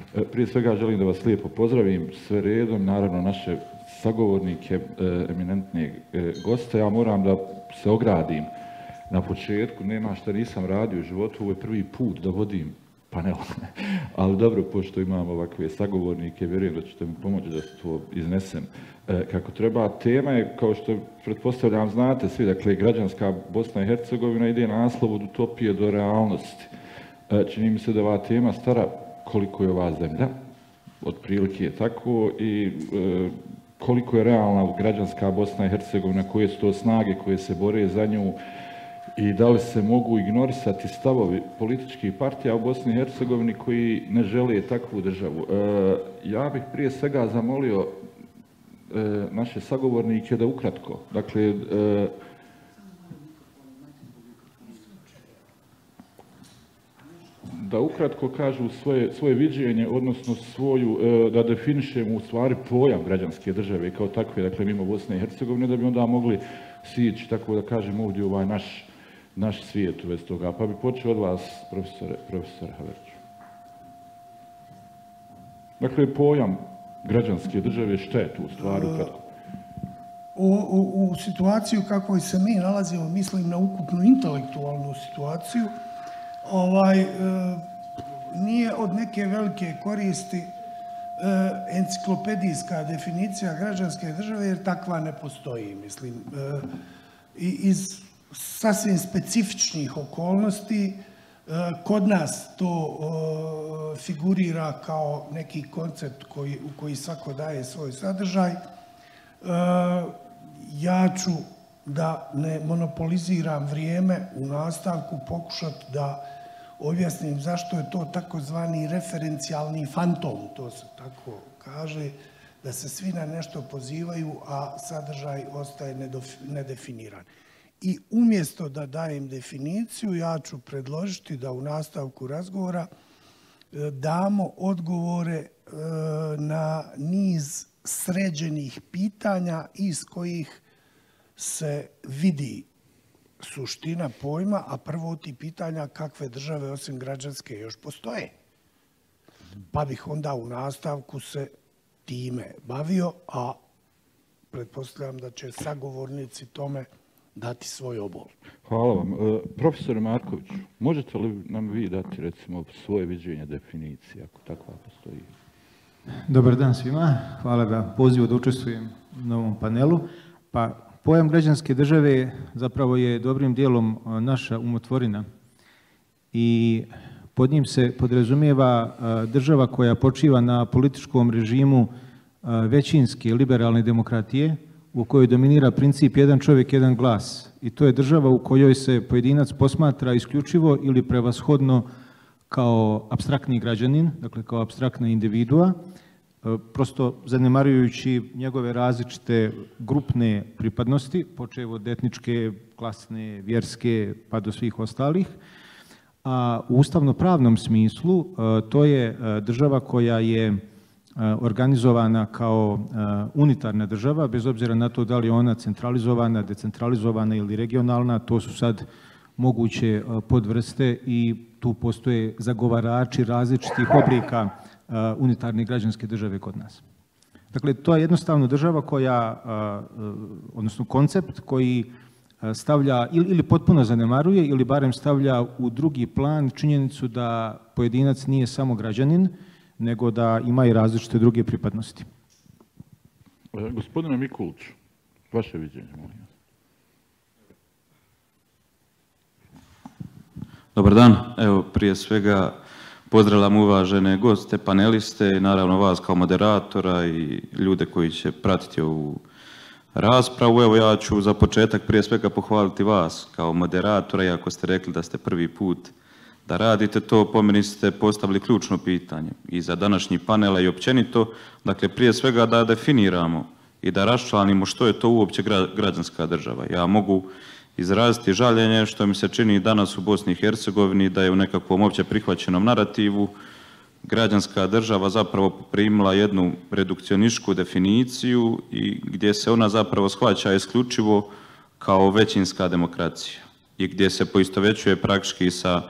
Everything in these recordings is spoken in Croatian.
Prije svega želim da vas lijepo pozdravim sve redom, naravno naše sagovornike, eminentne goste. Ja moram da se ogradim na početku, nema šta nisam radio u životu, ovo je prvi put da vodim panel, ali dobro, pošto imam ovakve sagovornike, vjerujem da ćete mi pomoći da se to iznesem kako treba. Tema je, kao što pretpostavljam znate svi, dakle, građanska Bosna i Hercegovina ide naslov od utopije do realnosti. Čini mi se da ova tema stara koliko je ova zemlja, otprilike je tako, i koliko je realna građanska Bosna i Hercegovina, koje su to snage koje se bore za nju i da li se mogu ignorisati stavovi političkih partija u Bosni i Hercegovini koji ne žele takvu državu. Ja bih prije svega zamolio naše sagovornike da ukratko, dakle, da ukratko kažu svoje viđenje, odnosno da definišemo u stvari pojam građanske države kao takve, dakle, mimo Bosne i Hercegovine, da bi onda mogli sići, tako da kažem, ovdje ovaj naš svijet u vezi toga. Pa bi počeo od vas, profesore Haveriću. Dakle, pojam građanske države, šta je tu u stvari ukratko? U situaciju kakvoj se mi nalazimo, mislim na ukupnu intelektualnu situaciju, nije od neke velike koristi enciklopedijska definicija građanske države, jer takva ne postoji, mislim. Iz sasvim specifičnih okolnosti kod nas to figurira kao neki koncept u koji svako daje svoj sadržaj. Ja ću, da ne monopoliziram vrijeme, u nastavku pokušati da objasnim zašto je to takozvani referencijalni fantom, to se tako kaže, da se svi na nešto pozivaju, a sadržaj ostaje nedefiniran. I umjesto da dajem definiciju, ja ću predložiti da u nastavku razgovora damo odgovore na niz sređenih pitanja iz kojih se vidi suština pojma, a prvo od tih pitanja kakve države osim građanske još postoje. Pa bih onda u nastavku se time bavio, a pretpostavljam da će sagovornici tome dati svoj obol. Hvala vam. Profesore Markoviću, možete li nam vi dati, recimo, svoje viđenje definicije, ako takva postoji? Dobar dan svima. Hvala na pozivu da učestvujem na ovom panelu. Pa, pojam građanske države zapravo je dobrim dijelom naša umotvorina i pod njim se podrazumijeva država koja počiva na političkom režimu većinske liberalne demokratije u kojoj dominira princip jedan čovjek, jedan glas. I to je država u kojoj se pojedinac posmatra isključivo ili prevashodno kao apstraktni građanin, dakle kao apstraktna individua, prosto zanemarujući njegove različite grupne pripadnosti, počev od etničke, klasne, vjerske, pa do svih ostalih. A u ustavno-pravnom smislu to je država koja je organizovana kao unitarna država, bez obzira na to da li je ona centralizovana, decentralizovana ili regionalna, to su sad moguće podvrste i tu postoje zagovarači različitih oblika unitarne građanske države kod nas. Dakle, to je jednostavno država koja, odnosno koncept koji stavlja ili potpuno zanemaruje ili barem stavlja u drugi plan činjenicu da pojedinac nije samo građanin, nego da ima i različite druge pripadnosti. Gospodine Mikuliću, vaše viđenje, molim. Dobar dan. Evo, prije svega pozdravljam uvažene goste, paneliste i naravno vas kao moderatora i ljude koji će pratiti ovu raspravu. Evo, ja ću za početak prije svega pohvaliti vas kao moderatora, iako ste rekli da ste prvi put da radite to, po meni ste postavili ključno pitanje i za današnji panel i općenito. Dakle, prije svega da definiramo i da raščlanimo što je to uopće građanska država. Ja mogu izraziti žaljenje što mi se čini danas u Bosni i Hercegovini da je u nekakvom opće prihvaćenom narativu građanska država zapravo primila jednu redukcionističku definiciju i gdje se ona zapravo shvaća isključivo kao većinska demokracija i gdje se poistovjećuje praktički sa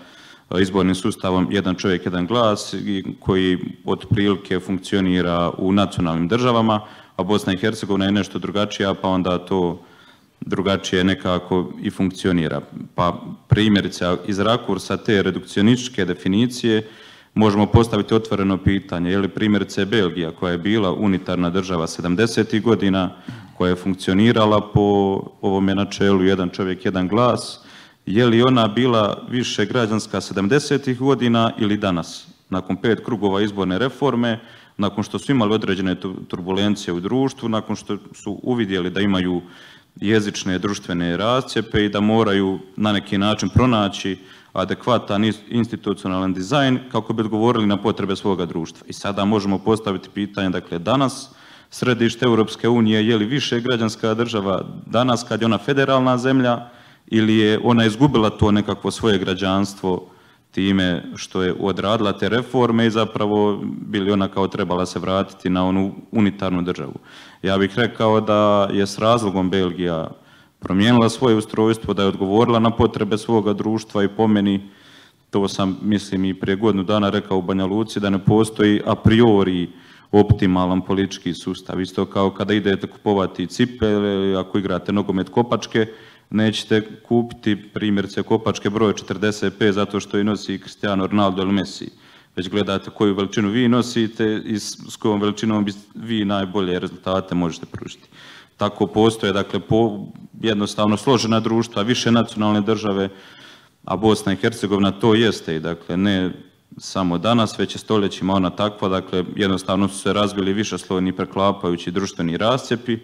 izbornim sustavom jedan čovjek, jedan glas koji otprilike funkcionira u nacionalnim državama, a Bosna i Hercegovina je nešto drugačija, pa onda to drugačije nekako i funkcionira. Pa primjerice iz rakursa te redukcionističke definicije možemo postaviti otvoreno pitanje, je li primjerice Belgija, koja je bila unitarna država 70. godina, koja je funkcionirala po ovome načelu jedan čovjek, jedan glas, je li ona bila više građanska 70. godina ili danas? Nakon 5 krugova izborne reforme, nakon što su imali određene turbulencije u društvu, nakon što su uvidjeli da imaju jezične društvene rascjepe i da moraju na neki način pronaći adekvatan institucionalan dizajn kako bi odgovorili na potrebe svoga društva. I sada možemo postaviti pitanje, dakle danas središte Europske unije je li više građanska država danas kad je ona federalna zemlja ili je ona izgubila to nekakvo svoje građanstvo time što je odradila te reforme i zapravo bi li ona kao trebala se vratiti na onu unitarnu državu. Ja bih rekao da je s razlogom Belgija promijenila svoje ustrojstvo, da je odgovorila na potrebe svoga društva i po meni, to sam mislim i prije godinu dana rekao u Banja Luci, da ne postoji a priori optimalan politički sustav. Isto kao kada idete kupovati cipele, ako igrate nogomet kopačke, nećete kupiti primjerice kopačke broj 45 zato što i nosi Cristiano Ronaldo ili Messi. Već gledate koju veličinu vi nosite i s kojom veličinom vi najbolje rezultate možete pružiti. Tako postoje, dakle, jednostavno složena društva, više nacionalne države, a Bosna i Hercegovina to jeste i dakle ne samo danas, već je stoljećima ona takva, dakle jednostavno su se razvili višeslojni preklapajući društveni rascjepi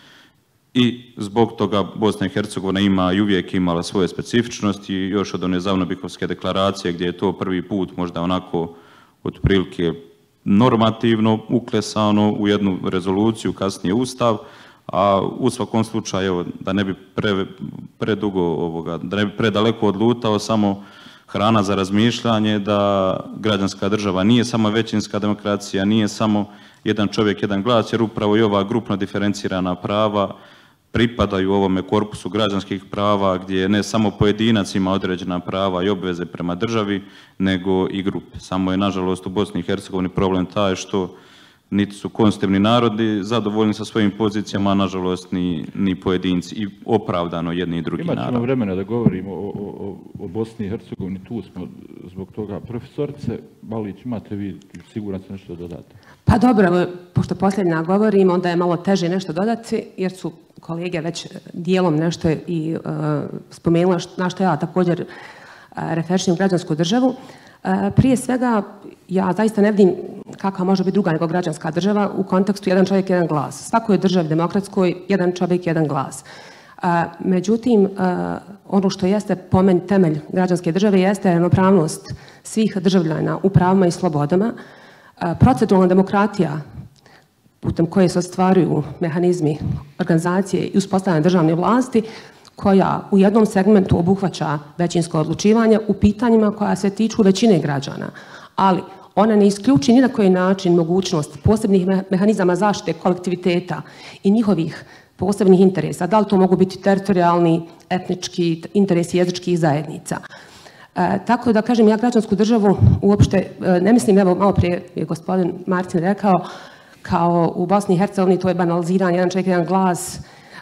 i zbog toga Bosna i Hercegovina ima i uvijek imala svoje specifičnosti, još od one Zavnobikovske deklaracije gdje je to prvi put možda onako otprilike normativno uklesano u jednu rezoluciju, kasnije Ustav, a u svakom slučaju, da ne bi predugo, da ne bi predaleko odlutao, samo hrana za razmišljanje da građanska država nije samo većinska demokracija, nije samo jedan čovjek, jedan glas, jer upravo i ova grupno diferencirana prava pripadaju ovome korpusu građanskih prava gdje ne samo pojedinac ima određena prava i obveze prema državi, nego i grupe. Samo je, nažalost, u Bosni i Hercegovini problem taj što niti su konstitutivni narodi zadovoljni sa svojim pozicijama, a nažalost ni pojedinci, i opravdano jedni i drugi narodi. Imat ćemo vremena da govorimo o Bosni i Hercegovini, tu smo zbog toga. Profesorice Balić, imate vi siguran se nešto dodati? Pa dobro, pošto posljednja govorim, onda je malo teže nešto dodati, jer su kolege već dijelom nešto i spomenula na što ja također referišem građansku državu. Prije svega, ja zaista ne vidim kakva može biti druga nego građanska država u kontekstu jedan čovjek, jedan glas. Svakoj državi demokratskoj jedan čovjek, jedan glas. Međutim, ono što jeste po meni temelj građanske države jeste ravnopravnost svih državljana u pravima i slobodama, proceduralna demokratija putem koje se ostvaruju mehanizmi organizacije i uspostavljanja državne vlasti, koja u jednom segmentu obuhvaća većinsko odlučivanje u pitanjima koja se tiču većine građana, ali ona ne isključi ni na koji način mogućnost posebnih mehanizama zaštite kolektiviteta i njihovih posebnih interesa. Da li to mogu biti teritorijalni, etnički interesi jezičkih zajednica. Tako da kažem, ja građansku državu uopšte ne mislim, evo malo prije je gospodin Martin rekao, kao u Bosni i Hercegovini to je banaliziranje, jedan čovjek, jedan glas,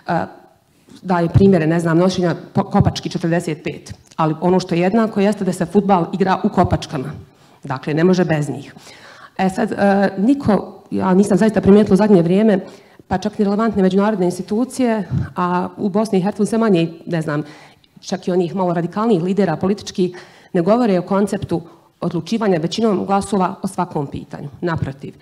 daje primjere, ne znam, nošenja kopački 45, ali ono što je jednako jeste da se fudbal igra u kopačkama, dakle ne može bez njih. Sad, niko, ja nisam zaista primijetila u zadnje vrijeme, pa čak i relevantne međunarodne institucije, a u Bosni i Hercegovini sve manje, ne znam, čak i onih malo radikalnijih lidera političkih, ne govore o konceptu odlučivanja većinom glasova o svakom pitanju. Naprotiv.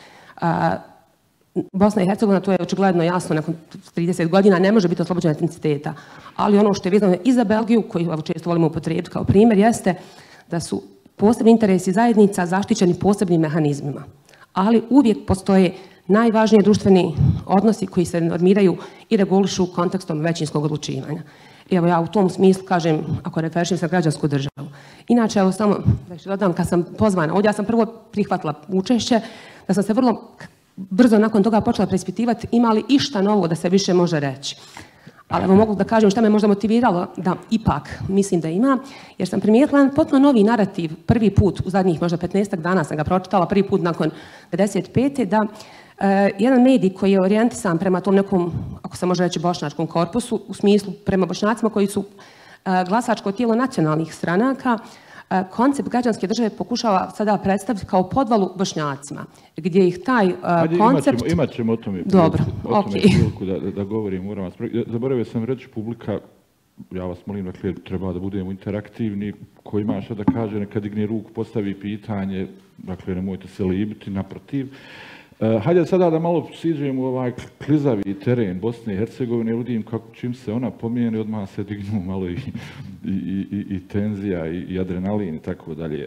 Bosna i Hercegovina, to je očigledno jasno, nakon 30 godina ne može biti oslobođena etniciteta. Ali ono što je vezano i za Belgiju, koju često volimo upotrijebiti kao primjer, jeste da su posebni interesi zajednica zaštićeni posebnim mehanizmima. Ali uvijek postoje najvažniji društveni odnosi koji se normiraju i regulišu kontekstom većinskog odlučivanja. Evo ja u tom smislu kažem, ako referišem sa građansku državu. Inače, evo samo da što dodam, kad sam pozvana ovdje, ja sam prvo prihvatila učešće, da sam se vrlo brzo nakon toga počela preispitivati ima li išta novo da se više može reći. ali evo mogu da kažem šta me možda motiviralo da ipak mislim da ima, jer sam primijetila jedan potpuno novi narativ, prvi put u zadnjih možda 15 dana sam ga pročitala, prvi put nakon 95. da jedan medij koji je orijentisan prema tom nekom, ako se može reći, bošnjačkom korpusu, u smislu prema Bošnjacima koji su glasačko tijelo nacionalnih stranaka, koncept građanske države pokušava sada predstaviti kao podvalu Bošnjacima, gdje ih taj koncept... Imat ćemo o tome priliku da govorim. Zaboravio sam reći, publika, ja vas molim, dakle, treba da budemo interaktivni, ko ima šta da kaže, neka digne ruku, postavi pitanje, dakle, nemojte se libiti, naprotiv. Hajde sada da malo siđemo u ovaj klizavi teren Bosne i Hercegovine, vidim kako čim se ona pomijeni, odmah se dignu malo i tenzija i adrenalin i tako dalje.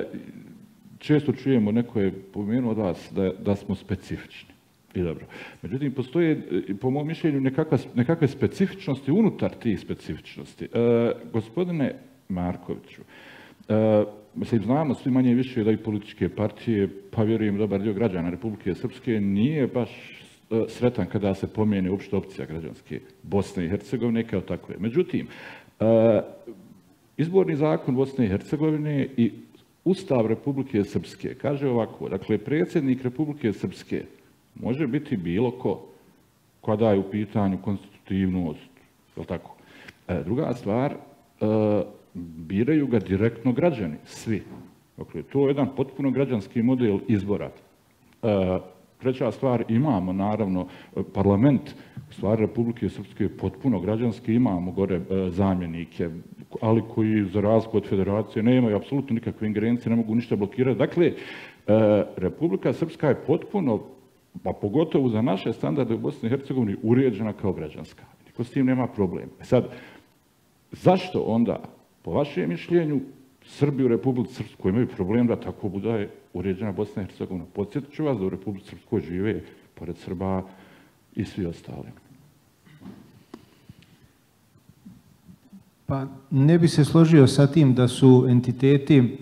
Često čujemo, neko je pomenuo od vas da smo specifični. I dobro. Međutim, postoje, po mom mišljenju, nekakve specifičnosti unutar tih specifičnosti. Gospodine Markoviću, mislim, znamo svi manje više da i političke partije, pa vjerujem dobar dio građana Republike Srpske, nije baš sretan kada se pomijeni uopšte opcija građanske Bosne i Hercegovine kao takve. Međutim, izborni zakon Bosne i Hercegovine i Ustav Republike Srpske kaže ovako, dakle, predsjednik Republike Srpske može biti bilo ko kada je u pitanju konstitutivnost, je li tako? Druga stvar, biraju ga direktno građani, svi. Dakle, to je jedan potpuno građanski model izbora. Treća stvar, imamo naravno parlament, stvari Republike Srpske potpuno građanski, imamo gore zamjenike, ali koji za razliku od federacije nemaju apsolutno nikakve ingerencije, ne mogu ništa blokirati. Dakle, Republika Srpska je potpuno, pa pogotovo za naše standarde u Bosni i Hercegovini, uređena kao građanska. Niko s tim nema problem. Sad, zašto onda, po vašem mišljenju, Srbi u Republici Srpskoj imaju problem da tako bude uređena Bosna i Hercegovina? Podsjetit ću vas da u Republici Srpskoj žive, pored Srba, i svi ostali. Pa ne bi se složio sa tim da su entiteti,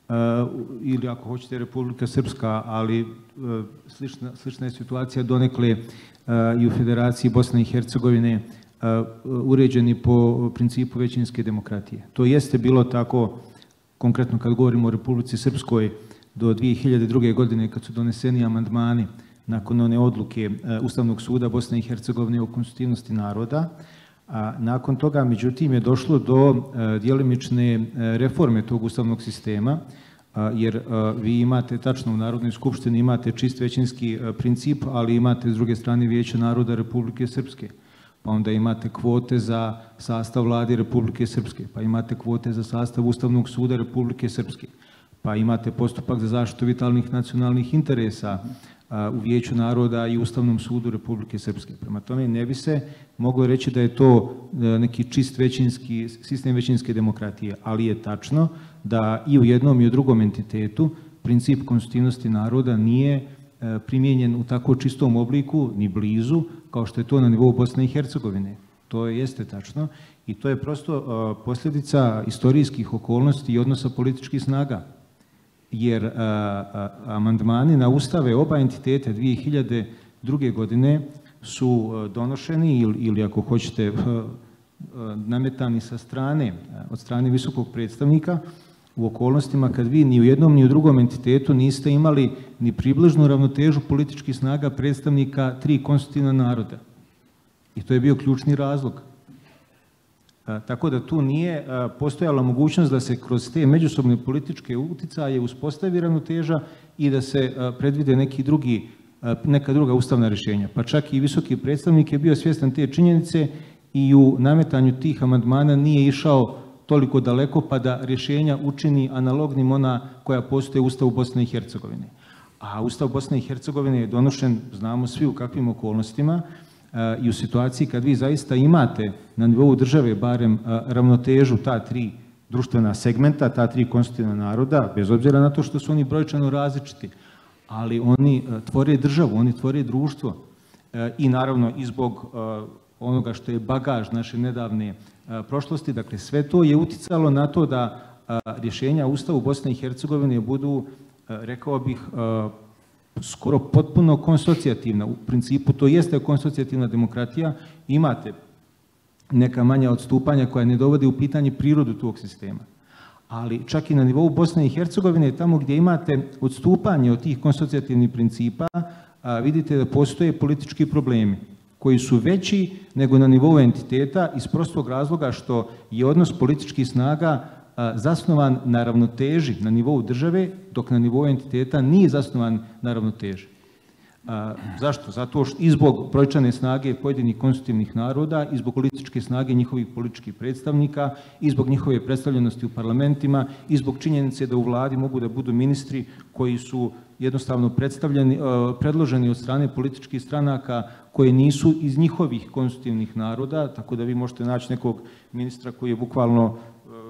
ili ako hoćete Republika Srpska, ali slična je situacija donekle i u Federaciji Bosne i Hercegovine, uređeni po principu većinske demokratije. To jeste bilo tako, konkretno kad govorimo o Republici Srpskoj, do 2002. godine kad su doneseni amandmani nakon one odluke Ustavnog suda Bosne i Hercegovine o konstitutivnosti naroda. Nakon toga, međutim, je došlo do djelimične reforme tog ustavnog sistema, jer vi imate tačno u Narodnoj skupštini, imate čist većinski princip, ali imate s druge strane Vijeće naroda Republike Srpske. Pa onda imate kvote za sastav vlade Republike Srpske, pa imate kvote za sastav Ustavnog suda Republike Srpske, pa imate postupak za zaštitu vitalnih nacionalnih interesa u Vijeću naroda i Ustavnom sudu Republike Srpske. Prema tome ne bi se moglo reći da je to neki čist većinski, sistem većinske demokratije, ali je tačno da i u jednom i u drugom entitetu princip konstitutivnosti naroda nije primijenjen u tako čistom obliku, ni blizu, kao što je to na nivou Bosne i Hercegovine. To jeste tačno i to je prosto posljedica istorijskih okolnosti i odnosa političkih snaga. Jer amandmani na ustave oba entitete 2002. godine su donošeni ili ako hoćete nametani sa strane, od strane visokog predstavnika u okolnostima kad vi ni u jednom ni u drugom entitetu niste imali ni približnu ravnotežu političkih snaga predstavnika tri konstitutivna naroda. I to je bio ključni razlog. Tako da tu nije postojala mogućnost da se kroz te međusobne političke uticaje uspostavi ravnoteža i da se predvide neka druga ustavna rješenja. Pa čak i visoki predstavnik je bio svjestan te činjenice i u nametanju tih amandmana nije išao toliko daleko pa da rješenja učini analognim ona koja postoje u Ustavu Bosne i Hercegovine. A Ustav Bosne i Hercegovine je donošen, znamo svi u kakvim okolnostima, i u situaciji kad vi zaista imate na nivou države barem ravnotežu ta tri društvena segmenta, ta tri konstitutivna naroda, bez obzira na to što su oni brojčano različiti, ali oni tvore državu, oni tvore društvo i naravno i zbog onoga što je bagaž naše nedavne prošlosti, dakle sve to je uticalo na to da rješenja Ustavu Bosne i Hercegovine budu, rekao bih, skoro potpuno konsocijativna. U principu to jeste konsocijativna demokratija. Imate neka manja odstupanja koja ne dovode u pitanje prirodu tog sistema. Ali čak i na nivou Bosne i Hercegovine, tamo gdje imate odstupanje od tih konsocijativnih principa, vidite da postoje politički problemi koji su veći nego na nivou entiteta iz prostog razloga što je odnos političkih snaga zasnovan na ravnoteži na nivou države, dok na nivou entiteta nije zasnovan na ravnoteži. Zašto? Zato što i zbog brojčane snage pojedinih konstitutivnih naroda, i zbog političke snage njihovih političkih predstavnika, i zbog njihove predstavljenosti u parlamentima, i zbog činjenice da u vladi mogu da budu ministri koji su jednostavno predloženi od strane političkih stranaka koje nisu iz njihovih konstitutivnih naroda, tako da vi možete naći nekog ministra koji je bukvalno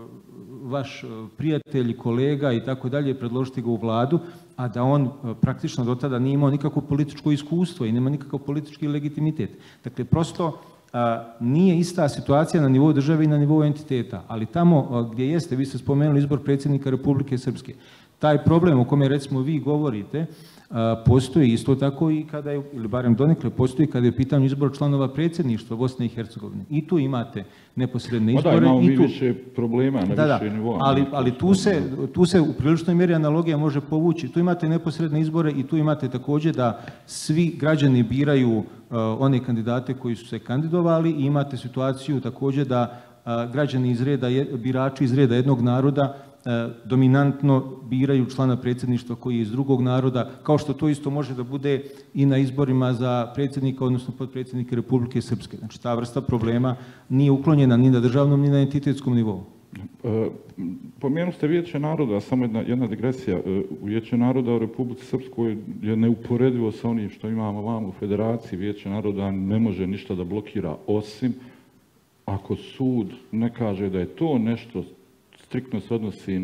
vaš prijatelj, kolega i tako dalje, predložiti ga u vladu, a da on praktično do tada nije imao nikakvo političko iskustvo i nema nikakav politički legitimitet. Dakle, prosto nije ista situacija na nivou države i na nivou entiteta, ali tamo gdje jeste, vi ste spomenuli izbor predsjednika Republike Srpske, taj problem o kome recimo vi govorite, postoji isto tako i kada je, ili barem donekle postoji kada je pitanje izbor članova predsjedništva Bosne i Hercegovine. I tu imate neposredne izbore. Da, imamo mi više problema na više nivoa. Ali tu se u priličnoj mjeri analogija može povući. Tu imate neposredne izbore i tu imate također da svi građani biraju one kandidate koji su se kandidovali i imate situaciju također da građani iz reda, birači iz reda jednog naroda dominantno biraju člana predsjedništva koji je iz drugog naroda, kao što to isto može da bude i na izborima za predsjednika, odnosno potpredsjednika Republike Srpske. Znači, ta vrsta problema nije uklonjena ni na državnom, ni na entitetskom nivou. Pomenuli ste Vijeće naroda, samo jedna digresija. Vijeće naroda u Republici Srpskoj je neuporedivo sa onim što imamo vamo u Federaciji. Vijeće naroda ne može ništa da blokira, osim ako sud ne kaže da je to nešto striktno se odnosi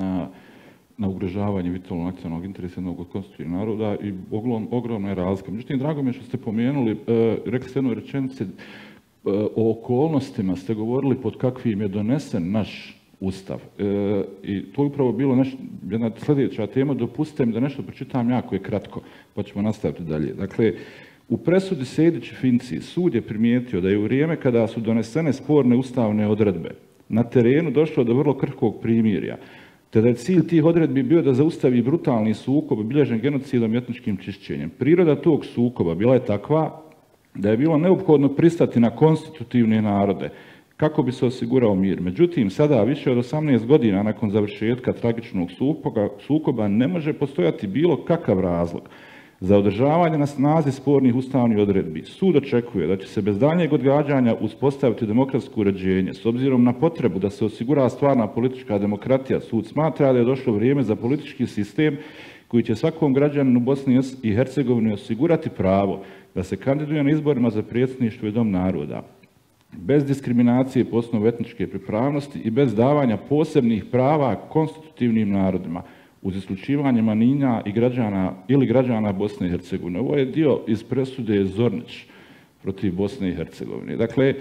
na ugrožavanje vitalnog nacionalnog interesa jednog od konstitutivnih naroda i ogromna je razlika. Međutim, drago mi je što ste pomenuli, rekli ste jednoj rečenici, o okolnostima ste govorili pod kakvim je donesen naš Ustav. I to je upravo bilo jedna sljedeća tema. Dopustite mi da nešto pročitam jako je kratko, pa ćemo nastaviti dalje. Dakle, u presudi Sejdić-Finci sud je primijetio da je u vrijeme kada su donesene sporne ustavne odredbe na terenu došlo do vrlo krhkog primirja, te da je cilj tih odredbi bio da zaustavi brutalni sukob obilježen genocidom i etničkim čišćenjem. Priroda tog sukoba bila je takva da je bilo neophodno pristati na konstitutivne narode kako bi se osigurao mir. Međutim, sada, više od 18 godina nakon završetka tragičnog sukoba, ne može postojati bilo kakav razlog za održavanje na snazi spornih ustavnih odredbi. Sud očekuje da će se bez daljnjeg odgađanja uspostaviti demokratsko uređenje. S obzirom na potrebu da se osigura stvarna politička demokratija, sud smatra da je došlo vrijeme za politički sistem koji će svakom građaninu Bosne i Hercegovine osigurati pravo da se kandiduje na izborima za predsjedništvo i dom naroda, bez diskriminacije po osnovu etničke pripravnosti i bez davanja posebnih prava konstitutivnim narodima, uz isključivanje manjina i građana Bosne i Hercegovine. Ovo je dio iz presude Zornić protiv Bosne i Hercegovine. Dakle,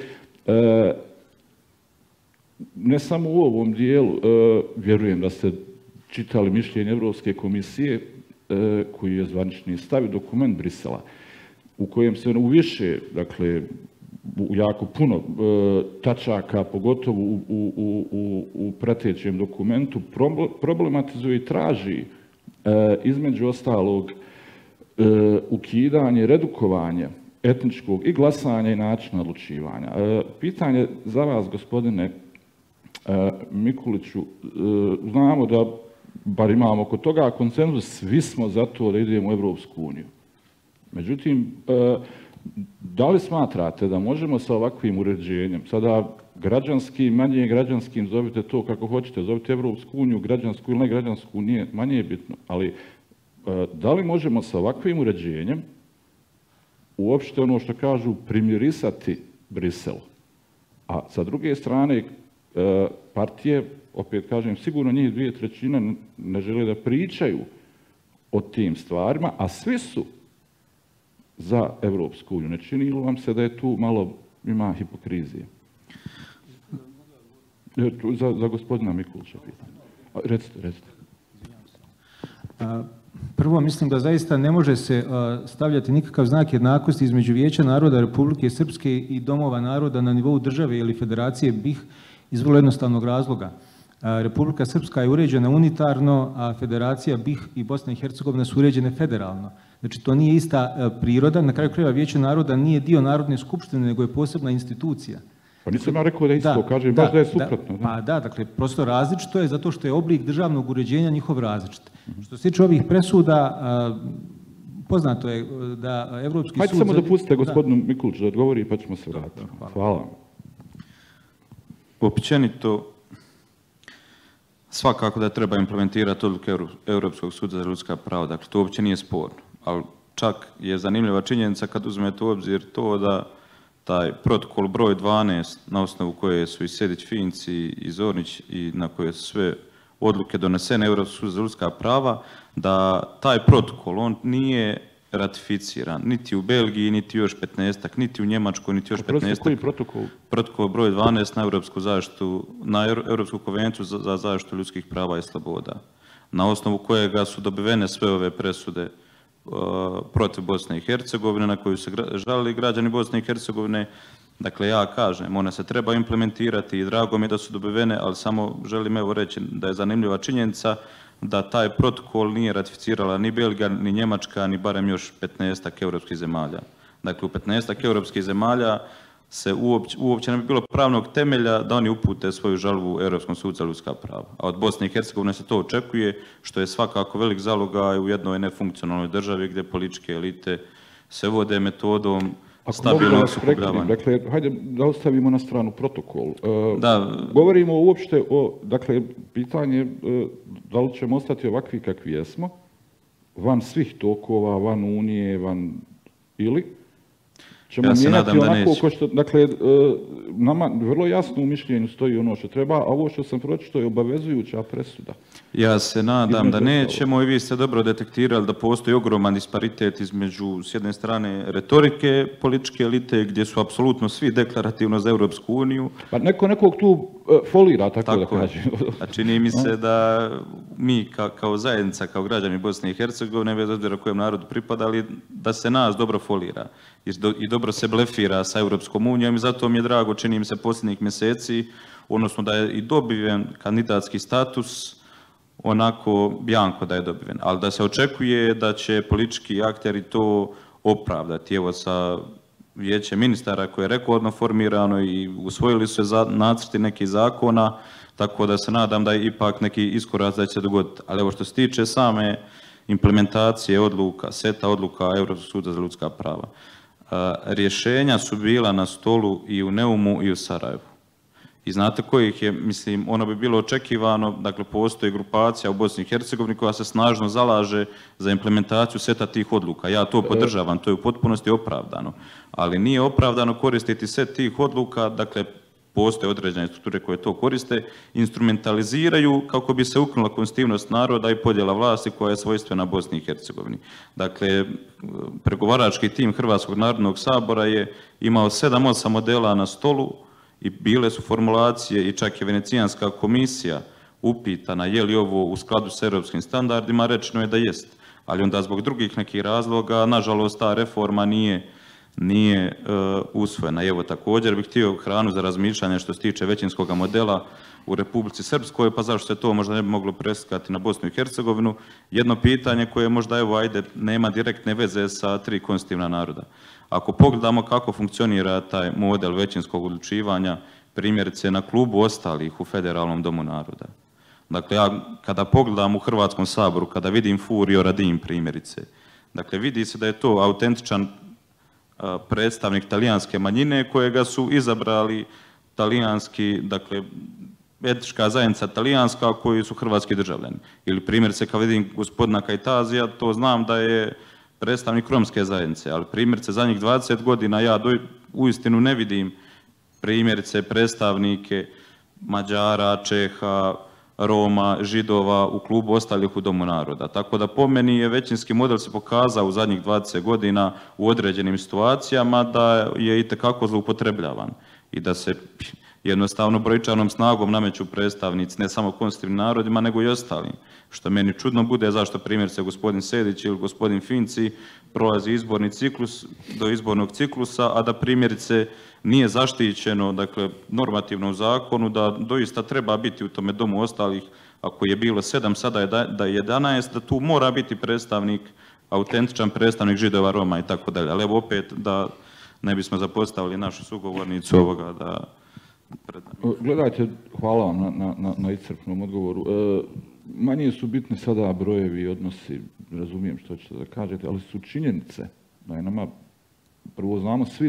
ne samo u ovom dijelu, vjerujem da ste čitali mišljenje Evropske komisije, koji je zvanični stav i dokument Brisela, u kojem se u više, dakle, u jako puno tačaka, pogotovo u pratećem dokumentu, problematizuje i traži između ostalog ukidanje, redukovanje etničkog i glasanja i načina odlučivanja. Pitanje za vas, gospodine Mikuliću, znamo da, bar imamo oko toga konsenzus, svi smo za to da idemo u Evropsku uniju. Međutim, da li smatrate da možemo sa ovakvim uređenjem, sada građanskim, manje građanskim, zovite to kako hoćete, zovite Evropsku uniju, građansku ili ne građansku, manje je bitno, ali da li možemo sa ovakvim uređenjem uopšte ono što kažu primirisati Brisel? A sa druge strane, partije, opet kažem, sigurno njih 2/3 ne žele da pričaju o tim stvarima, a svi su za Evropsku uniju. Ne čini li vam se da je tu malo ima hipokrizije? Za gospodina Mikulića pitanje. Recite. Prvo, mislim da zaista ne može se stavljati nikakav znak jednakosti između Vijeća naroda Republike Srpske i domova naroda na nivou države ili federacije BiH iz vrlo jednostavnog razloga. Republika Srpska je uređena unitarno, a Federacija BiH i Bosna i Hercegovina su uređene federalno. Znači, to nije ista priroda. Na kraju krajeva Vijeće naroda nije dio Narodne skupštine, nego je posebna institucija. Pa nisam ja rekao da je isto, kažem baš da je suprotno. Pa da, dakle, prosto različito je zato što je oblik državnog uređenja njihov različit. Što se tiče ovih presuda, poznato je da Evropski sud... Hajde samo dopustite gospodinu Mikuliću da odgovori pa ćemo se vratiti. Hvala. Općenito, svakako da treba implementirati odluke Europskog suda za ljudska prava, dakle to uopće nije sporno, ali čak je zanimljiva činjenica kad uzmete u obzir to da taj protokol broj 12 na osnovu koje su i Sedić, Finci i Zornić i na koje su sve odluke donesene Europskog suda za ljudska prava, da taj protokol on nije ratificiran niti u Belgiji, niti još 15-ak, niti u Njemačkoj, niti još 15-ak. Koji protokol? Protokol broj 12 na Europsku zaštitu, na Europsku konvenciju za zaštitu ljudskih prava i sloboda, na osnovu kojega su dobivene sve ove presude protiv Bosne i Hercegovine, na koju se žalili građani Bosne i Hercegovine. Dakle, ja kažem, one se treba implementirati i drago mi je da su dobivene, ali samo želim evo reći da je zanimljiva činjenica da taj protokol nije ratificirala ni Belgija, ni Njemačka, ni barem još 15-ak europskih zemalja. Dakle, u 15-ak europskih zemalja se uopće ne bi bilo pravnog temelja da oni upute svoju žalbu u Europskom sudu za ljudska prava. A od Bosne i Hercegovine se to očekuje, što je svakako velik zalogaj u jednoj nefunkcionalnoj državi gdje političke elite se vode metodom stabilnog sukobljavanja. Dakle, hajde da ostavimo na stranu protokol. Govorimo uopšte o, dakle, pitanje da li ćemo ostati ovakvi kakvi jesmo, van svih tokova, van Unije, van ili ćemo mijenjati onako ko što, dakle, nama vrlo jasno u mišljenju stoji ono što treba, a ovo što sam pročitao je obavezujuća presuda. Ja se nadam da nećemo i vi ste dobro detektirali da postoji ogroman disparitet između s jedne strane retorike političke elite gdje su apsolutno svi deklarativno za Europsku uniju. Pa nekog tu folira, tako da kažem. A čini mi se da mi kao zajednica, kao građani Bosne i Hercegovine, bez obzira kojem narodu pripadali, da se nas dobro folira i dobro se blefira sa Europskom unijom i zato mi je drago, čini mi se posljednjih mjeseci, odnosno da je i dobiven kandidatski status, onako bjanko da je dobiven, ali da se očekuje da će politički akteri to opravdati. Evo sa vijećem ministara koje je rekordno formirano i usvojili su se nacrti nekih zakona, tako da se nadam da je ipak neki iskorak da će se dogoditi. Ali evo što se tiče same implementacije odluka, seta odluka Europskog suda za ljudska prava, rješenja su bila na stolu i u Neumu i u Sarajevu. I znate kojih je, mislim, ono bi bilo očekivano, dakle postoji grupacija u Bosni i Hercegovini koja se snažno zalaže za implementaciju seta tih odluka. Ja to podržavam, to je u potpunosti opravdano. Ali nije opravdano koristiti set tih odluka, dakle postoje određene strukture koje to koriste, instrumentaliziraju kako bi se ukinula konstitutivnost naroda i podjela vlasti koja je svojstvena Bosni i Hercegovini. Dakle, pregovarački tim Hrvatskog narodnog sabora je imao 7-8 modela na stolu, i bile su formulacije i čak je Venecijanska komisija upitana je li ovo u skladu s europskim standardima, rečeno je da jest. Ali onda zbog drugih nekih razloga, nažalost, ta reforma nije usvojena. Evo također bih htio hranu za razmišljanje što se tiče većinskog modela u Republici Srpskoj, pa zašto se to možda ne bi moglo preslikati na Bosnu i Hercegovinu. Jedno pitanje koje možda, evo, ajde, nema direktne veze sa 3 konstitutivna naroda. Ako pogledamo kako funkcionira taj model većinskog odlučivanja, primjerice na klubu ostalih u Federalnom domu naroda. Dakle, ja kada pogledam u Hrvatskom saboru, kada vidim Furio Radin primjerice, dakle, vidi se da je to autentičan predstavnik talijanske manjine kojega su izabrali talijanski, dakle, etnička zajednica talijanska koji su hrvatski državljani. Ili primjerice kad vidim gospodina Kajtazija, to znam da je predstavnik romske zajednice, ali primjerice zadnjih 20 godina ja uistinu ne vidim primjerice predstavnike Mađara, Čeha, Roma, Židova u klubu ostalih u Domu naroda. Tako da po meni je većinski model se pokazao u zadnjih 20 godina u određenim situacijama da je itekako zloupotrebljavan i da se jednostavno brojčanom snagom nameću predstavnici ne samo konstitutivnim narodima, nego i ostalim. Što meni čudno bude zašto primjerice gospodin Sedić ili gospodin Finci prolazi izborni ciklus do izbornog ciklusa, a da primjerice nije zaštićeno, dakle, normativno u zakonu, da doista treba biti u tome domu ostalih, ako je bilo 7, sada je da je 11, da tu mora biti predstavnik, autentičan predstavnik Židova, Roma i tako dalje. Ali evo opet da ne bismo zapostavili našu sugovornicu ovoga da... Gledajte, hvala vam na iscrpnom odgovoru. Manje su bitni sada brojevi i odnosi, razumijem što ćete da kažete, ali su činjenice da je nama, prvo znamo svi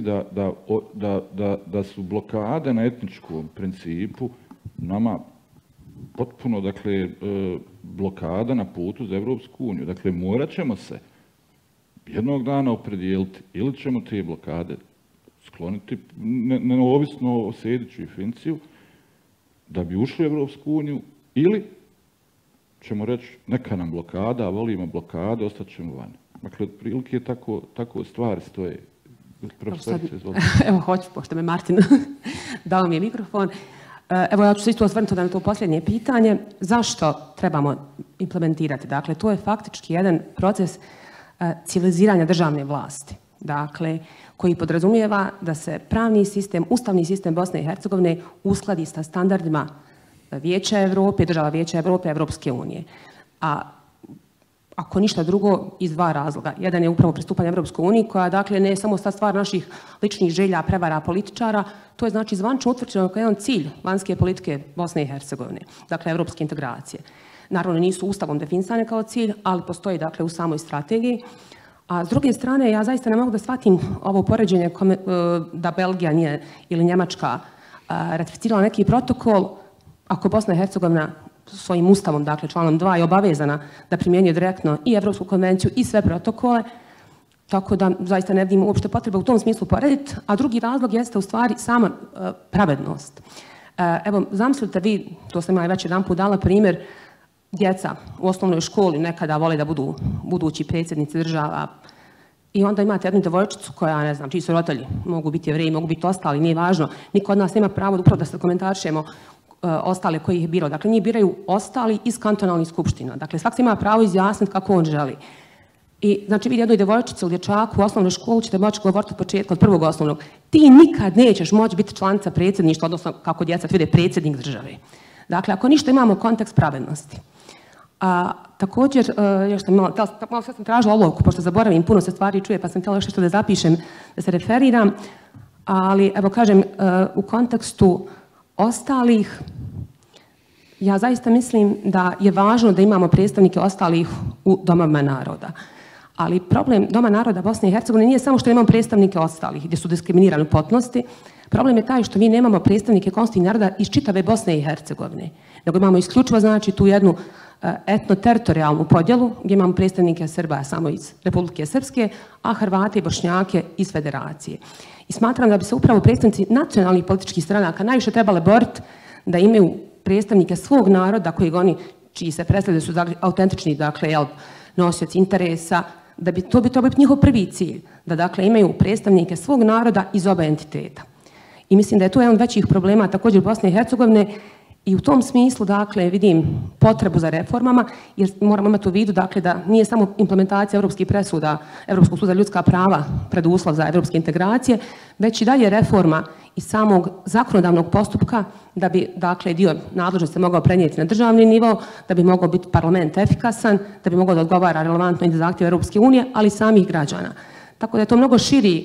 da su blokade na etničkom principu nama potpuno, dakle, blokada na putu za Evropsku uniju. Dakle, morat ćemo se jednog dana opredijeliti ili ćemo te blokade skloniti, neovisno o Sediću i Finciju, da bi ušli u Evropsku uniju, ili ćemo reći neka nam blokada, volimo blokade, ostat ćemo vani. Dakle, prilike tako stvari stoje. Evo, hoću, pošto me Martin dao mi je mikrofon. Evo, ja ću se isto osvrnuti na to posljednje pitanje. Zašto trebamo implementirati? Dakle, to je faktički jedan proces civiliziranja državne vlasti. Dakle, koji podrazumijeva da se pravni sistem, ustavni sistem Bosne i Hercegovine uskladi sa standardima Vijeća Europe, država Vijeća Europe, Evropske unije. A ako ništa drugo, iz dva razloga. Jedan je upravo pristupanje Evropskoj uniji, koja, dakle, ne je samo sad stvar naših ličnih želja, prevara političara, to je, znači, zvančno utvrđeno kao jedan cilj vanjske politike Bosne i Hercegovine, dakle, evropske integracije. Naravno, nisu ustavom definisane kao cilj, ali postoji, dakle, u samoj strategiji. A s druge strane, ja zaista ne mogu da shvatim ovo poređenje da Belgija nije ili Njemačka ratificirala neki protokol, ako Bosna i Hercegovina svojim ustavom, dakle članom 2, je obavezana da primjenjuje direktno i Evropsku konvenciju i sve protokole, tako da zaista ne vidim uopšte potrebe u tom smislu porediti. A drugi razlog jeste u stvari sama pravednost. Evo, zamislite vi, to sam ja već jedan put dala primjer, djeca u osnovnoj školi nekada vole da budu budući predsjednici država i onda imate jednu devojčicu koja, ne znam, čiji su roditelji, mogu biti Jevreji, mogu biti ostali, nije važno, niko od nas nema pravo upravo da se komentarišemo ostale koji ih biraju. Dakle, njih biraju ostali iz kantonalnih skupština. Dakle, svak se ima pravo izjasniti kako on želi. I, znači, vidi jednoj devojčici u dječaku u osnovnoj školi ćete moći govoriti od početka, od prvog osnovnog. Ti nikad nećeš moći biti članica predsjedništva, odnosno kako djeca vide predsjednik države. Dakle, ako ništa imamo kontekst pravednosti. A također, još sam malo sam tražila olovku, pošto zaboravim, puno se stvari čuje, pa sam htjela još nešto da zapišem, da se referiram. Ali, evo kažem, u kontekstu ostalih, ja zaista mislim da je važno da imamo predstavnike ostalih u domovima naroda. Ali problem Doma naroda Bosne i Hercegovine nije samo što imamo predstavnike ostalih, gdje su diskriminirani u potpunosti. Problem je taj što mi nemamo predstavnike konstitutivnih naroda iz čitave Bosne i Hercegovine, nego imamo isključivo, znači, tu jednu etno-teritorijalnu podjelu, gdje imamo predstavnike Srba samo iz Republike Srpske, a Hrvate i Bošnjake iz Federacije. I smatram da bi se upravo predstavnici nacionalnih političkih stranaka najviše trebale boriti da imaju predstavnike svog naroda čiji se predstavljaju su autentični, dakle, nosioci interesa, da bi to bi trebao biti njihov prvi cilj, da, dakle, imaju predstavnike svog naroda iz oba entiteta. I mislim da je to jedan od većih problema također Bosne i Hercegovine i u tom smislu, dakle, vidim potrebu za reformama, jer moramo imati u vidu, dakle, da nije samo implementacija europskih presuda Europskog suda za ljudska prava preduslov za evropske integracije, već i dalje reforma iz samog zakonodavnog postupka da bi, dakle, dio nadležnosti mogao prenijeti na državni nivo, da bi mogao biti parlament efikasan, da bi mogao da odgovara relevantno i na zahtjeve Europske unije, ali i samih građana. Tako da je to mnogo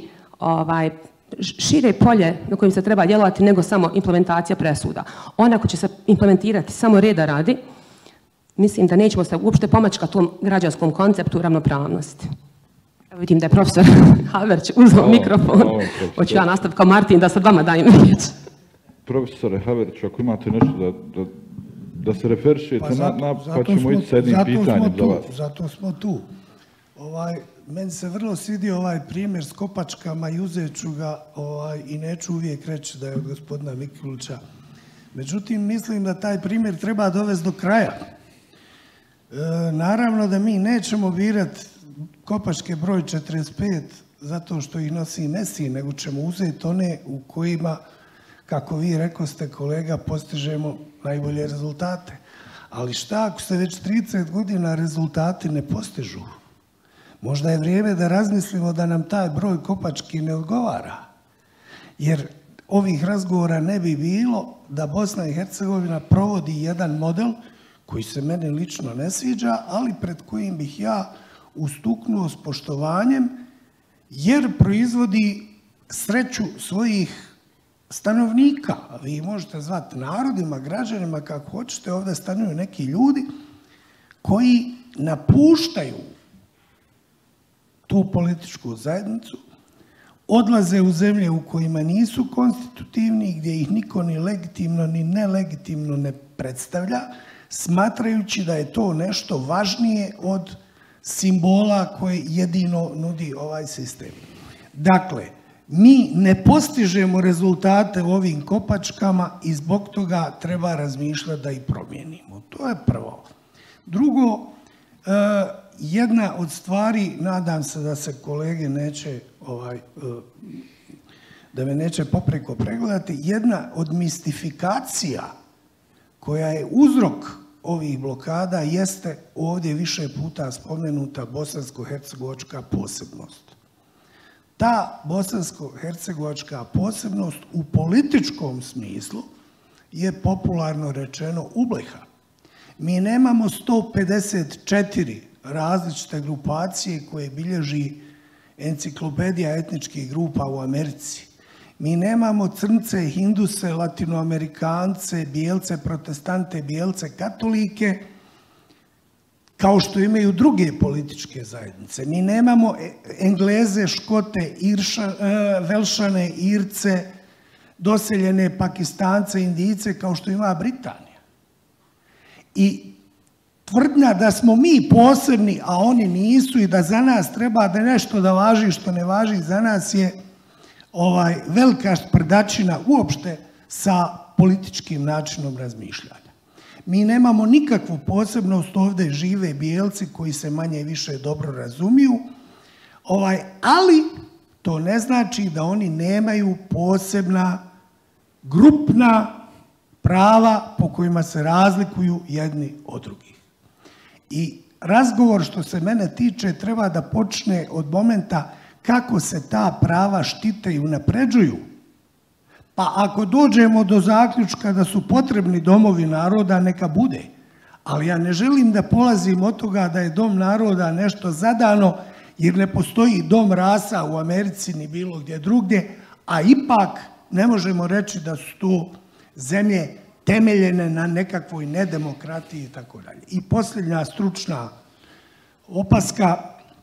šire polje na kojim se treba djelovati nego samo implementacija presuda. Ako će se implementirati samo reda radi, mislim da nećemo se uopšte pomačkati tom građanskom konceptu ravnopravnosti. Evo, vidim da je profesor Haverć uzeo mikrofon. Hoću ja nastaviti kao Martin da sad vama dajem riječ. Profesore Haverć, ako imate nešto da se referišete, pa ćemo ići s jednim pitanjem za vas. Zato smo tu. Meni se vrlo svidio ovaj primjer s kopačkama i uzet ću ga i neću uvijek reći da je od gospodina Mikulića. Međutim, mislim da taj primjer treba dovesti do kraja. Naravno da mi nećemo birati kopačke broj 45 zato što ih nosi Messi, nego ćemo uzeti one u kojima kako vi rekoste kolega, postižemo najbolje rezultate. Ali šta ako se već 30 godina rezultati ne postižu? Možda je vrijeme da razmislimo da nam taj broj kopački ne odgovara. Jer ovih razgovora ne bi bilo da Bosna i Hercegovina provodi jedan model koji se meni lično ne sviđa, ali pred kojim bih ja ustuknuo s poštovanjem, jer proizvodi sreću svojih stanovnika. Vi možete zvati narodima, građanima, kako hoćete, ovdje stanuju neki ljudi koji napuštaju tu političku zajednicu, odlaze u zemlje u kojima nisu konstitutivni, gdje ih niko ni legitimno ni nelegitimno ne predstavlja, smatrajući da je to nešto važnije od simbola koje jedino nudi ovaj sistem. Dakle, mi ne postižemo rezultate u ovim kopačkama i zbog toga treba razmišljati da ih promijenimo. To je prvo. Drugo, jedna od stvari, nadam se da se kolege neće, da me neće popreko pregledati, jedna od mistifikacija koja je uzrok ovih blokada jeste ovdje više puta spomenuta bosansko-hercegovačka posebnost. Ta bosansko-hercegovačka posebnost u političkom smislu je popularno rečeno ubleha. Mi nemamo 154 različite grupacije koje bilježi enciklopedija etničkih grupa u Americi. Mi nemamo crnce, hinduse, latinoamerikance, bijelce, protestante, bijelce, katolike, kao što imaju druge političke zajednice. Mi nemamo Engleze, Škote, Velšane, Irce, doseljene Pakistance, Indijce, kao što ima Britanija. I tvrdnja da smo mi posebni, a oni nisu, i da za nas treba da nešto da važi što ne važi za nas, je velika sprdačina uopšte sa političkim načinom razmišljanja. Mi nemamo nikakvu posebnost, ovdje žive bijelci koji se manje više dobro razumiju, ali to ne znači da oni nemaju posebna grupna prava po kojima se razlikuju jedni od drugih. I razgovor, što se mene tiče, treba da počne od momenta kako se ta prava štite i unapređuju. Pa ako dođemo do zaključka da su potrebni domovi naroda, neka bude. Ali ja ne želim da polazim od toga da je dom naroda nešto zadano, jer ne postoji dom rasa u Americi ni bilo gdje drugdje, a ipak ne možemo reći da su to zemlje temeljene na nekakvoj nedemokratiji i tako dalje. I posljednja stručna opaska,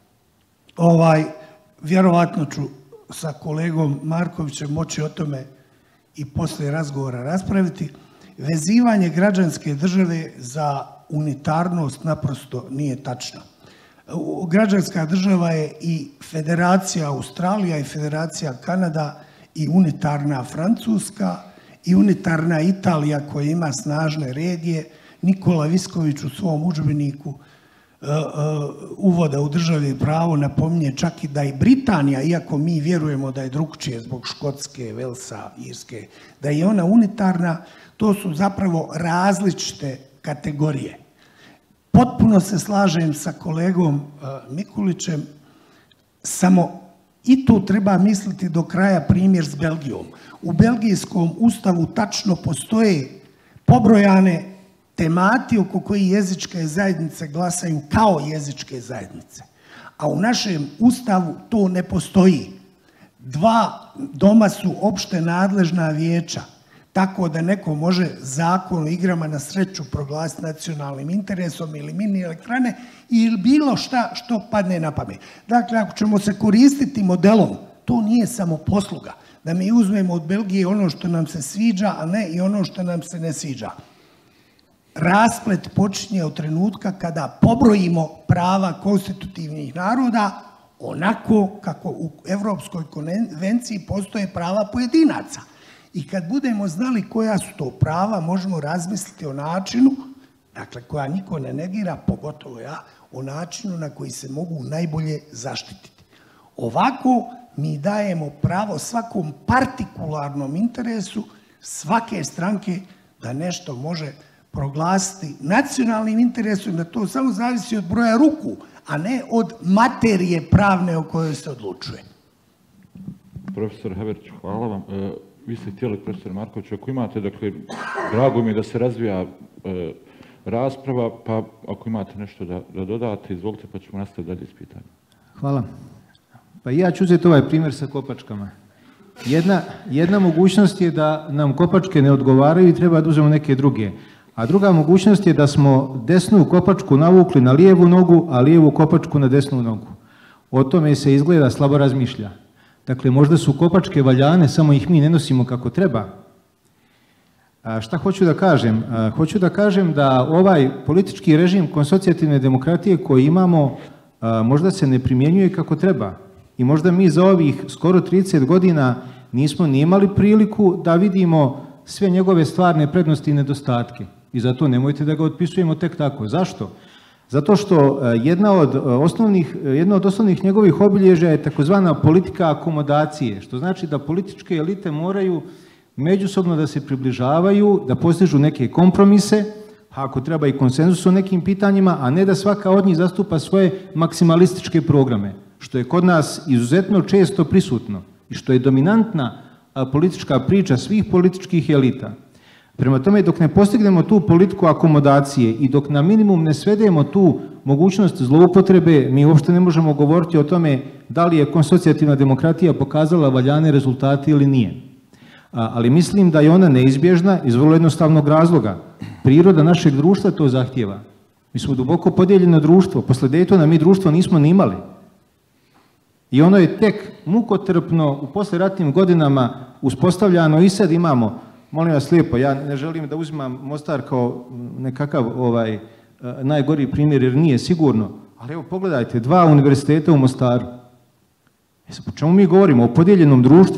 vjerovatno ću sa kolegom Markovićem moći o tome i poslije razgovora raspraviti, vezivanje građanske države za unitarnost naprosto nije tačno. Građanska država je i Federacija Australija i Federacija Kanada i unitarna Francuska i unitarna Italija koja ima snažne regije. Nikola Visković u svom udžbeniku Uvoda u državi i pravo napominje čak i da i Britanija, iako mi vjerujemo da je drugčije zbog Škotske, Velsa, Irske, da je ona unitarna, to su zapravo različite kategorije. Potpuno se slažem sa kolegom Mikulićem, samo i tu treba misliti do kraja primjer s Belgijom. U belgijskom ustavu tačno postoje pobrojane temati oko koji jezičke zajednice glasaju kao jezičke zajednice. A u našem ustavu to ne postoji. 2 doma su opšte nadležna vijeća, tako da neko može zakon o igrama na sreću proglasiti nacionalnim interesom ili mini elektrane ili bilo šta što padne na pamet. Dakle, ako ćemo se koristiti modelom, to nije samo posluga, da mi uzmemo od Belgije ono što nam se sviđa, a ne i ono što nam se ne sviđa. Rasplet počinje od trenutka kada pobrojimo prava konstitutivnih naroda onako kako u Evropskoj konvenciji postoje prava pojedinaca. I kad budemo znali koja su to prava, možemo razmisliti o načinu, dakle koja niko ne negira, pogotovo ja, o načinu na koji se mogu najbolje zaštititi. Ovako mi dajemo pravo svakom partikularnom interesu svake stranke da nešto može proglasiti nacionalnim interesom, da to samo zavisi od broja ruku, a ne od materije pravne o kojoj se odlučuje. Profesor Haverić, hvala vam. Vi ste htjeli, profesor Marković, ako imate, dakle, drago mi je da se razvija rasprava, pa ako imate nešto da dodate, izvolite, pa ćemo nastaviti dalje s pitanjem. Hvala. Pa ja ću uzeti ovaj primjer sa kopačkama. Jedna mogućnost je da nam kopačke ne odgovaraju i treba da uzmemo neke druge. A druga mogućnost je da smo desnu kopačku navukli na lijevu nogu, a lijevu kopačku na desnu nogu. O tome se izgleda slabo razmišlja. Dakle, možda su kopačke valjane, samo ih mi ne nosimo kako treba. Šta hoću da kažem? Hoću da kažem da ovaj politički režim konsocijativne demokratije koji imamo možda se ne primjenjuje kako treba. I možda mi za ovih skoro 30 godina nismo ni imali priliku da vidimo sve njegove stvarne prednosti i nedostatke. I zato nemojte da ga otpisujemo tek tako. Zašto? Zato što jedna od osnovnih njegovih obilježja je takozvana politika akomodacije, što znači da političke elite moraju međusobno da se približavaju, da postižu neke kompromise, a ako treba i konsenzus o nekim pitanjima, a ne da svaka od njih zastupa svoje maksimalističke programe, što je kod nas izuzetno često prisutno i što je dominantna politička priča svih političkih elita. Prema tome, dok ne postignemo tu politiku akomodacije i dok na minimum ne svedemo tu mogućnost zloupotrebe, mi uopšte ne možemo govoriti o tome da li je konsocijativna demokratija pokazala valjane rezultate ili nije. Ali mislim da je ona neizbježna iz vrlo jednostavnog razloga. Priroda našeg društva to zahtijeva. Mi smo duboko podijeljeno društvo. Posle Daytona mi društvo nismo ni imali. I ono je tek mukotrpno u posleratnim godinama uspostavljano i sad imamo. Molim vas lijepo, ja ne želim da uzimam Mostar kao nekakav najgori primjer jer nije sigurno. Ali evo pogledajte, 2 univerziteta u Mostaru. Po čemu mi govorimo? O podijeljenom društvu.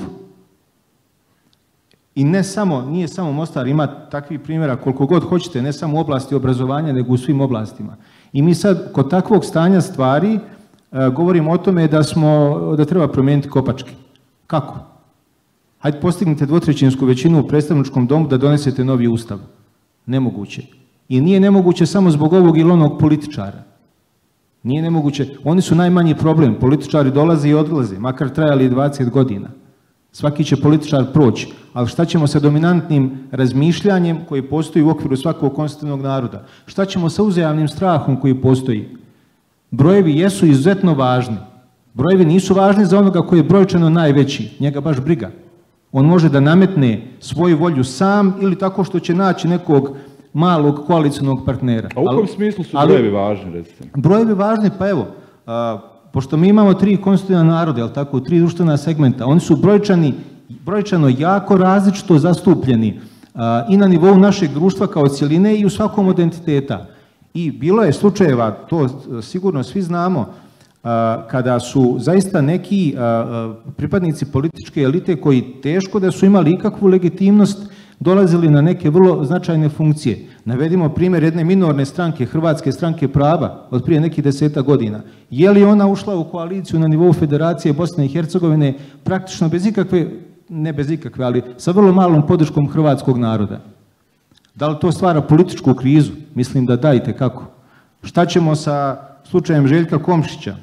I nije samo Mostar, ima takvih primjera koliko god hoćete, ne samo u oblasti obrazovanja, nego u svim oblastima. I mi sad kod takvog stanja stvari govorimo o tome da treba promijeniti kopačke. Kako? Hajde postignite 2/3 većinu u predstavničkom domu da donesete novi ustav. Nemoguće. I nije nemoguće samo zbog ovog ili onog političara. Nije nemoguće. Oni su najmanji problem. Političari dolaze i odlaze, makar trajali 20 godina. Svaki će političar proći. Ali šta ćemo sa dominantnim razmišljanjem koji postoji u okviru svakog konstitutivnog naroda? Šta ćemo sa uzajamnim strahom koji postoji? Brojevi jesu izuzetno važni. Brojevi nisu važni za onoga koji je brojčano najveći. Njega baš briga. On može da nametne svoju volju sam ili tako što će naći nekog malog koalicijnog partnera. A u kom smislu su brojevi važni, recite? Brojevi važni, pa evo, pošto mi imamo 3 konstitutivna naroda, jel tako, 3 društvena segmenta, oni su brojčano jako različito zastupljeni i na nivou našeg društva kao cjeline i u svakom od entiteta. I bilo je slučajeva, to sigurno svi znamo, kada su zaista neki pripadnici političke elite koji teško da su imali ikakvu legitimnost dolazili na neke vrlo značajne funkcije. Navedimo primjer jedne minorne stranke, Hrvatske stranke prava, od prije nekih 10 godina. Je li ona ušla u koaliciju na nivou Federacije Bosne i Hercegovine praktično bez ikakve, ne bez ikakve, ali sa vrlo malom podrškom hrvatskog naroda? Da li to stvara političku krizu? Mislim da da i tekako. Šta ćemo sa slučajem Željka Komšića?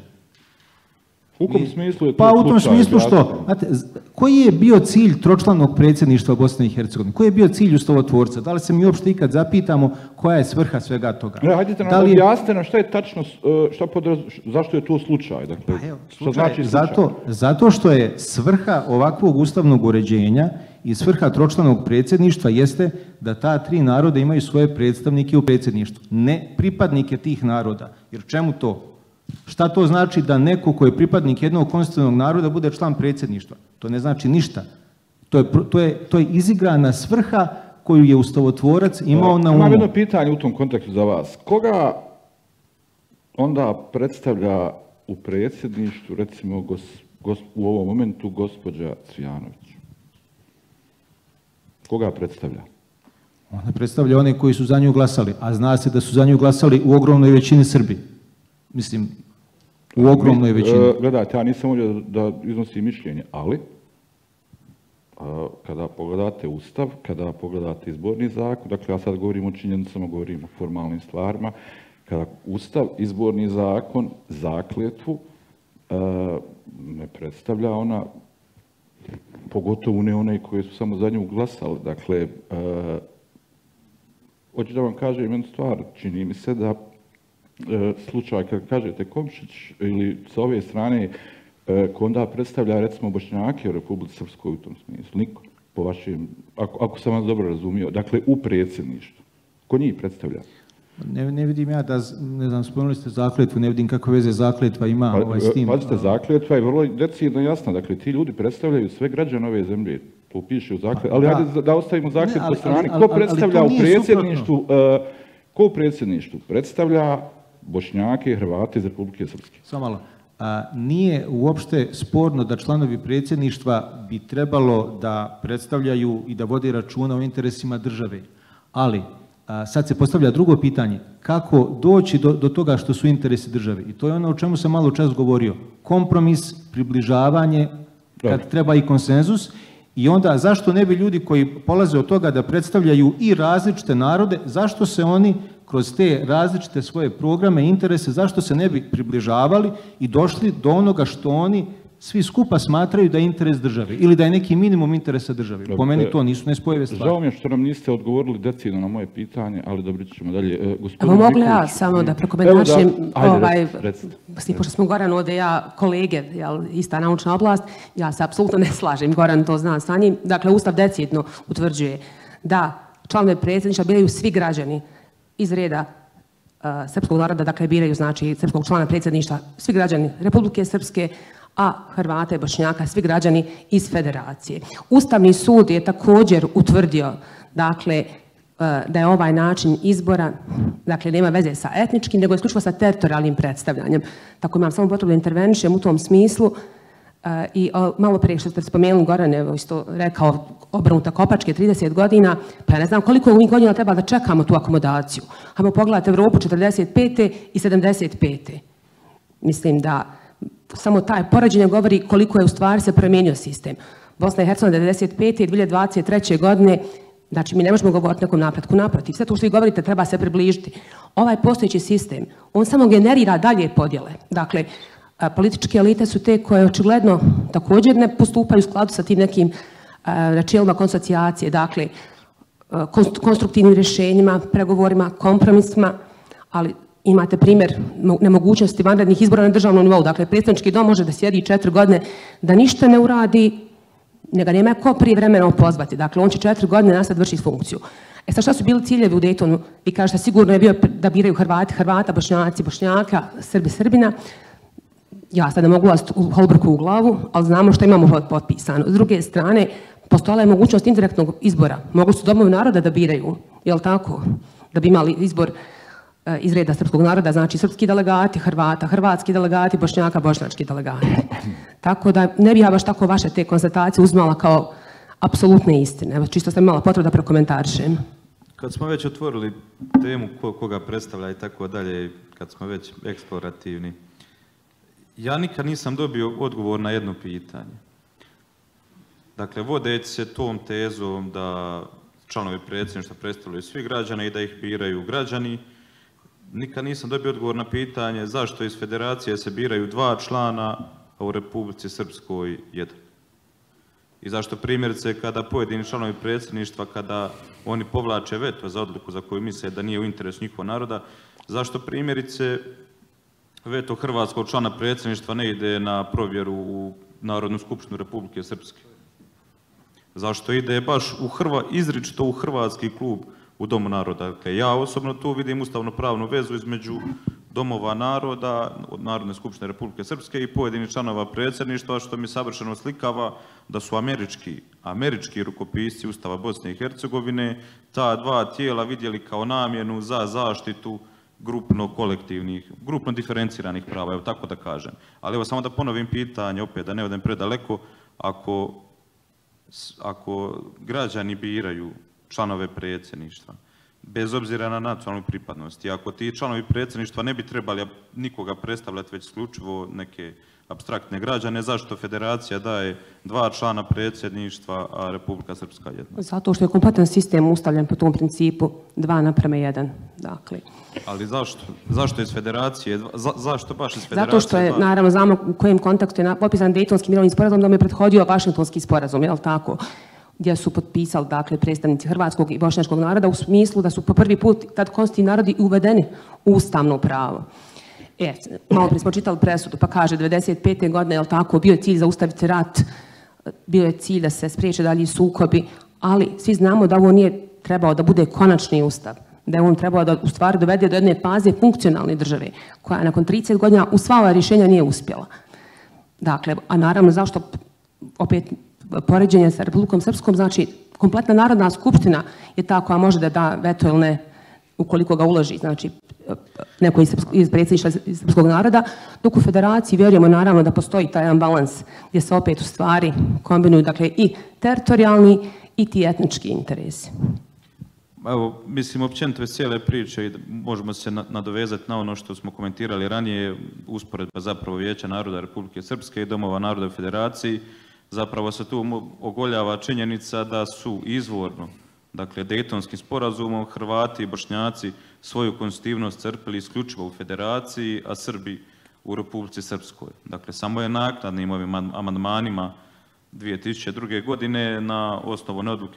U kom smislu je to slučaj? Pa u tom smislu što, znate, koji je bio cilj tročlanog predsjedništva Bosne i Hercegovine? Koji je bio cilj ustavotvorca? Da li se mi uopšte ikad zapitamo koja je svrha svega toga? Hajdete nam objasnite nam šta je tačno, zašto je to slučaj? Dakle, pa evo, slučaj zato što je svrha ovakvog ustavnog uređenja i svrha tročlanog predsjedništva jeste da ta 3 naroda imaju svoje predstavnike u predsjedništvu, ne pripadnike tih naroda. Jer čemu to? Šta to znači da neko ko je pripadnik jednog konstitutivnog naroda bude član predsjedništva? To ne znači ništa. To je izigrana svrha koju je ustavotvorac imao na umu. Imam jedno pitanje u tom kontekstu za vas. Koga onda predstavlja u predsjedništvu, recimo u ovom momentu, gospođa Cvijanović? Koga predstavlja? Ona predstavlja one koji su za nju glasali, a zna se da su za nju glasali u ogromnoj većini Srbi. Mislim, u ogromnoj većini. Gledajte, ja nisam volio da iznosim mišljenje, ali Kada pogledate Ustav, kada pogledate izborni zakon, dakle ja sad govorim o činjenicama, govorim o formalnim stvarima, kada Ustav, izborni zakon, zakletvu ne predstavlja ona, pogotovo ne one koje su samo za nju glasali. Dakle, hoću da vam kažem jednu stvar, čini mi se da slučaj kad kažete Komšić ili sa ove strane ko onda predstavlja recimo Bošnjake u Republici Srpskoj u tom smislu? Niko, po vašim, ako sam vas dobro razumio, dakle u predsjedništvu. Ko njih predstavlja? Ne vidim ja da, ne znam, spomenuli ste zakletvu, ne vidim kakve veze zakletva ima s tim. Pazite, zakletva je vrlo decidno jasna, dakle ti ljudi predstavljaju sve građane ove zemlje, to piše u zakletvi, ali hajde da ostavimo zakletvu po strani. Ko predstavlja u predsjedništvu, ko u predsjedništvu predstavlja Bošnjake i Hrvate iz Republike Srpske? Samo malo. Nije uopšte sporno da članovi predsjedništva bi trebalo da predstavljaju i da vode računa o interesima države, ali sad se postavlja drugo pitanje, kako doći do toga što su interesi države. I to je ono o čemu sam malo čas govorio. Kompromis, približavanje, kad treba i konsenzus. I onda zašto ne bi ljudi koji polaze od toga da predstavljaju i različite narode, zašto se oni kroz te različite svoje programe i interese, zašto se ne bi približavali i došli do onoga što oni svi skupa smatraju da je interes države ili da je neki minimum interesa države. Po meni to nisu nespojive stvari. Žao mi je što nam niste odgovorili decidno na moje pitanje, ali dobro ćemo dalje. Evo mogu ja samo da prokomentarišem, pošto smo Goran ovdje, ja kolege, ista naučna oblast, ja se apsolutno ne slažem, Goran to zna sa njim. Dakle, Ustav decidno utvrđuje da članove predsjedništva biraju svi građani iz reda srpskog naroda, dakle biraju znači srpskog člana predsjedništva svi građani Republike Srpske, a Hrvata i Bošnjaka svi građani iz federacije. Ustavni sud je također utvrdio dakle da je ovaj način izbora, dakle nema veze sa etničkim, nego isključivo sa teritorijalnim predstavljanjem. Tako imam samo potrebu da intervenišem u tom smislu. I malo prije što ste spomenuli, Goran je isto rekao obrnuta Kopačke 30 godina, pa ja ne znam koliko mi godina treba da čekamo tu akomodaciju. Hajmo pogledati Evropu 45. i 75. Mislim da samo taj poređenje govori koliko je u stvari se promijenio sistem. Bosna i Hercegovina 95. i 2023. godine, znači mi ne možemo govoriti o nekom napretku, naprotiv. Sve to što vi govorite treba se približiti. Ovaj postojeći sistem, on samo generira dalje podjele. Dakle, političke elite su te koje očigledno također ne postupaju u skladu sa tim nekim načelima konsocijacije, dakle, konstruktivnim rješenjima, pregovorima, kompromisima, ali imate primjer nemogućnosti vanrednih izbora na državnom nivou. Dakle, predstavnički dom može da sjedi 4 godine, da ništa ne uradi, njega nema ko prijevremeno pozvati. Dakle, on će 4 godine nastaviti vršiti funkciju. E sad šta su bili ciljevi u Daytonu? Vi kažete sigurno je bio da biraju Hrvati, Hrvata, Bošnjaci, Bošnjaka, Srbi, Srbina. Ja sad ne mogu ulaziti u Holbrooku u glavu, ali znamo što imamo potpisano. S druge strane, postojala je mogućnost indirektnog izbora. Mogli su domovi naroda da biraju, je li tako? Da bi imali izbor iz reda srpskog naroda, znači srpski delegati Hrvata, hrvatski delegati Bošnjaka, bošnjački delegati. Tako da ne bi ja baš tako vaše te konstatacije uzmala kao apsolutne istine. Evo, čisto sam imala potrebu da prokomentarišem. Kad smo već otvorili temu koga predstavlja i tako dalje, kad smo već eksplorativni, ja nikad nisam dobio odgovor na jedno pitanje. Dakle, vodeći se tom tezom da članovi predsjedništva predstavljaju svi građane i da ih biraju građani, nikad nisam dobio odgovor na pitanje zašto iz federacije se biraju 2 člana, a u Republici Srpskoj 1. I zašto primjerice kada pojedini članovi predsjedništva, kada oni povlače veto za odluku za koju misle da nije u interesu njihovog naroda, zašto primjerice veto hrvatskog člana predsjedništva ne ide na provjeru u Narodnu skupštinu Republike Srpske? Zašto ide baš izričito u hrvatski klub u Domu naroda? Dakle, ja osobno tu vidim ustavno-pravnu vezu između domova naroda, Narodne skupštine Republike Srpske i pojedinih članova predsjedništva, što mi savršeno slikava da su američki rukopisci Ustava Bosne i Hercegovine ta 2 tijela vidjeli kao namjenu za zaštitu grupno diferenciranih prava, evo tako da kažem. Ali evo samo da ponovim pitanje, opet da ne odem predaleko, ako građani biraju članove predsjedništva, bez obzira na nacionalnu pripadnost. I ako ti članovi predsjedništva ne bi trebali nikoga predstavljati, već isključivo neke apstraktne građane, zašto federacija daje 2 člana predsjedništva, a Republika Srpska 1? Zato što je kompletan sistem ustavljen po tom principu 2:1. Dakle. Ali zašto iz federacije? Zašto baš iz federacije? Zato što je, naravno, znamo u kojem kontekstu je potpisan Dejtonski mirovni sporazum, da mu je prethodio Vašingtonski sporazum, je li tako? Gdje su potpisali, dakle, predstavnici hrvatskog i bošnjačkog naroda u smislu da su po prvi put tad konstitutivni narodi uvedeni u ustavno pravo. Malo prije smo čitali presudu, pa kaže 95. godine, je li tako, bio je cilj zaustaviti rat, bio je cilj da se spriječe dalji sukobi, ali svi znamo da ovo nije trebao da bude konačni ustav, da je on trebao da u stvari dovede do jedne faze funkcionalne države, koja nakon 30 godina u sva ova rješenja nije uspjela. Dakle, a naravno zašto opet poređenje sa Republikom Srpskom, znači kompletna Narodna skupština je ta koja može da da veto ili ne ukoliko ga uloži, znači neko iz predsjedništva srpskog naroda, dok u federaciji vjerujemo naravno da postoji taj jedan balans gdje se opet u stvari kombinuju, dakle, i teritorijalni i ti etnički interesi. Evo, mislim, općenito je cijele priče i možemo se nadovezati na ono što smo komentirali ranije, usporedba zapravo Vijeća naroda Republike Srpske i Domova naroda u federaciji. Zapravo se tu ogoljava činjenica da su izvorno, dakle, Dejtonskim sporazumom Hrvati i Bošnjaci svoju konstitutivnost crpili isključivo u federaciji, a Srbi u Republici Srpskoj. Dakle, samo je naknadnim ovim amandmanima 2002. godine na osnovu odluke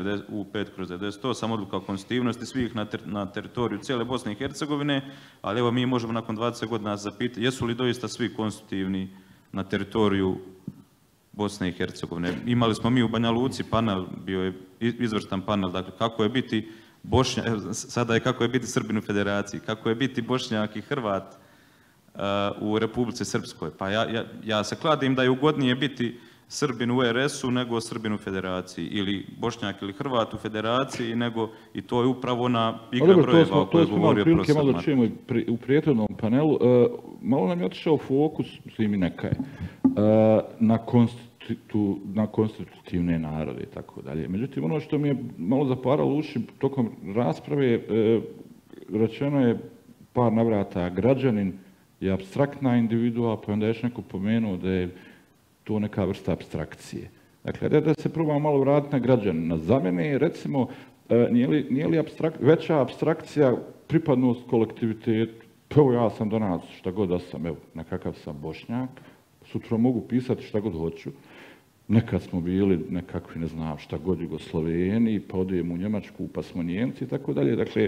U5/98, odluka o konstitutivnosti svih na teritoriju cijele Bosne i Hercegovine, ali evo mi možemo nakon 20 godina zapitati jesu li doista svi konstitutivni na teritoriju Bosne i Hercegovine. Imali smo mi u Banja Luci panel, bio je izvrstan panel, dakle kako je biti Bošnjak, sada je kako je biti Srbin u federaciji, kako je biti Bošnjak i Hrvat u Republici Srpskoj. Pa ja se kladim da je ugodnije biti Srbin u RS-u nego Srbin u federaciji, ili Bošnjak ili Hrvat u federaciji, nego i to je upravo na igra brojeva o kojoj je govorio profesor Marko. Malo čujemo u prijetodnom panelu, malo nam je otišao fokus, svim i nekaj, na konstitutivne narode i tako dalje. Međutim, ono što mi je malo zaparalo uši tokom rasprave, rečeno je par navrata građanin je apstraktna individua, pa onda je još neko pomenuo da je to neka vrsta apstrakcije. Dakle, da se probamo malo vratiti na građanina. Za mene, recimo, nije li veća apstrakcija pripadnost kolektivitetu? Evo, ja sam danas šta god da sam, evo, nekakav sam Bošnjak, sutra mogu pisati šta god hoću. Nekad smo bili nekakvi, ne znam, šta god Jugosloveni, pa odemo u Njemačku, pa smo Njemci i tako dalje. Dakle,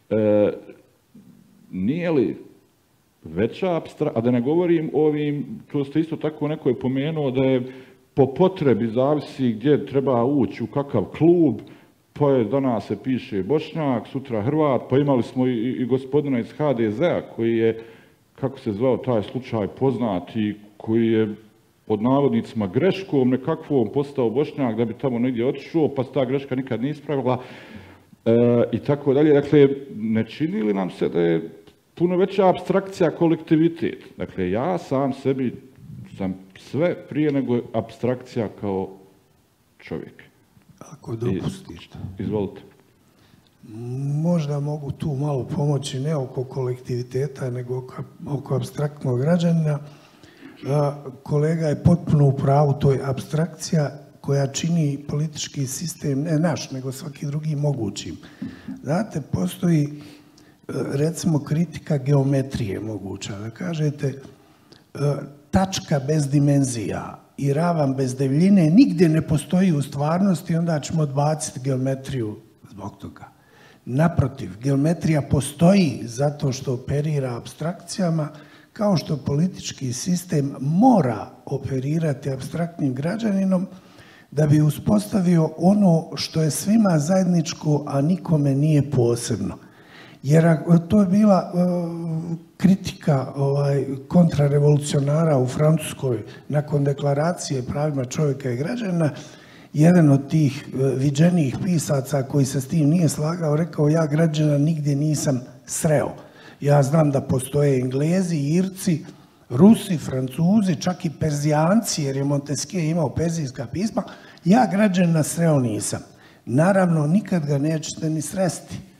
nije li veća abstrakcija, a da ne govorim o ovim, to ste isto tako neko je pomenuo da je po potrebi zavisi gdje treba ući, u kakav klub, pa je danas se piše Bošnjak, sutra Hrvat, pa imali smo i gospodina iz HDZ-a koji je, kako se zvao taj slučaj, poznati, koji je pod navodnicima greškom nekakvom postao Bošnjak da bi tamo negdje otišao, pa se ta greška nikad nije ispravila i tako dalje. Dakle, ne čini li nam se da je puno veća apstrakcija kolektivitet? Dakle, ja sam sebi sam sve prije nego apstrakcija kao čovjek. Ako dopustite. Izvolite. Možda mogu tu malo pomoći, ne oko kolektiviteta, nego oko apstraktnog građanina. Kolega je potpuno u pravu, to je apstrakcija koja čini politički sistem, ne naš, nego svaki drugi mogućim. Znate, postoji recimo kritika geometrije moguća, da kažete tačka bez dimenzija i ravan bez debljine nigdje ne postoji u stvarnosti, onda ćemo odbaciti geometriju zbog toga. Naprotiv, geometrija postoji zato što operira apstrakcijama, kao što politički sistem mora operirati apstraktnim građaninom da bi uspostavio ono što je svima zajedničko, a nikome nije posebno. Jer to je bila kritika kontrarevolucionara u Francuskoj nakon deklaracije pravima čovjeka i građana. Jedan od tih viđenijih pisaca koji se s tim nije slagao rekao: ja građana nigdje nisam sreo. Ja znam da postoje Englezi, Irci, Rusi, Francuzi, čak i Perzijanci, jer je Montesquieu imao perzijska pisma. Ja građana sreo nisam. Naravno, nikad ga nećete ni sresti.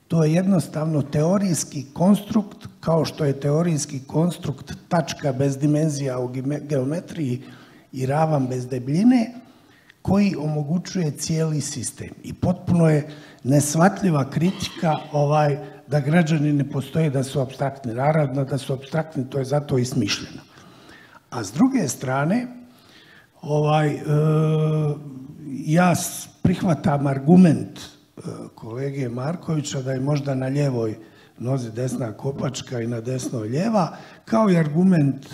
To je jednostavno teorijski konstrukt, kao što je teorijski konstrukt tačka bez dimenzija u geometriji i ravan bez debljine, koji omogućuje cijeli sistem. I potpuno je neshvatljiva kritika da građani ne postoje, da su apstraktni. Naravno da su apstraktni, to je zato i smišljeno. A s druge strane, ja prihvatam argument kolege Markovića da je možda na ljevoj nozi desna kopačka i na desnoj ljeva, kao i argument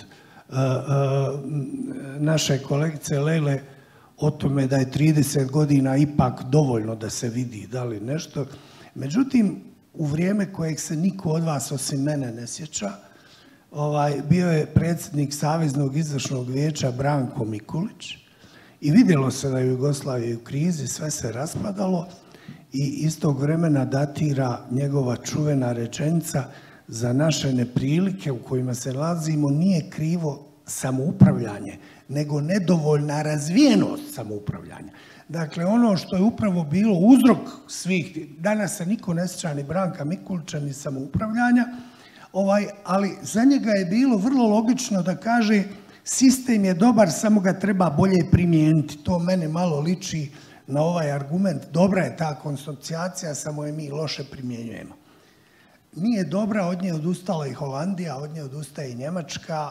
naše kolegice Lejle o tome da je 30 godina ipak dovoljno da se vidi da li nešto. Međutim, u vrijeme kojeg se niko od vas osim mene ne sjeća, bio je predsjednik Saveznog izvršnog vijeća Branko Mikulić i vidjelo se da je Jugoslavija u krizi, sve se raspadalo i iz tog vremena datira njegova čuvena rečenica: za naše neprilike u kojima se nalazimo nije krivo samoupravljanje, nego nedovoljna razvijenost samoupravljanja. Dakle, ono što je upravo bilo uzrok svih, danas se niko ne sjeća ni Branka Mikulića ni samoupravljanja, ali za njega je bilo vrlo logično da kaže sistem je dobar, samo ga treba bolje primijeniti. To mene malo liči na ovaj argument. Dobra je ta konsocijacija, samo je mi loše primjenjujemo. Nije dobra, od nje odustala i Holandija, od nje odustaje i Njemačka,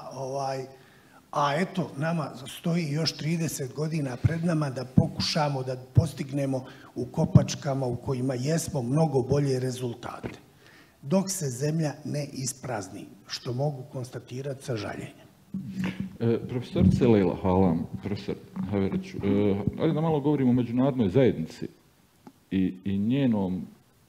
a eto, nama stoji još 30 godina pred nama da pokušamo da postignemo u kopačkama u kojima jesmo mnogo bolje rezultate. Dok se zemlja ne isprazni, što mogu konstatirati sa žaljenjem. Profesorice Lejla, hvala vam, profesor Haveriću. Ajde da malo govorimo o međunarodnoj zajednici i njenom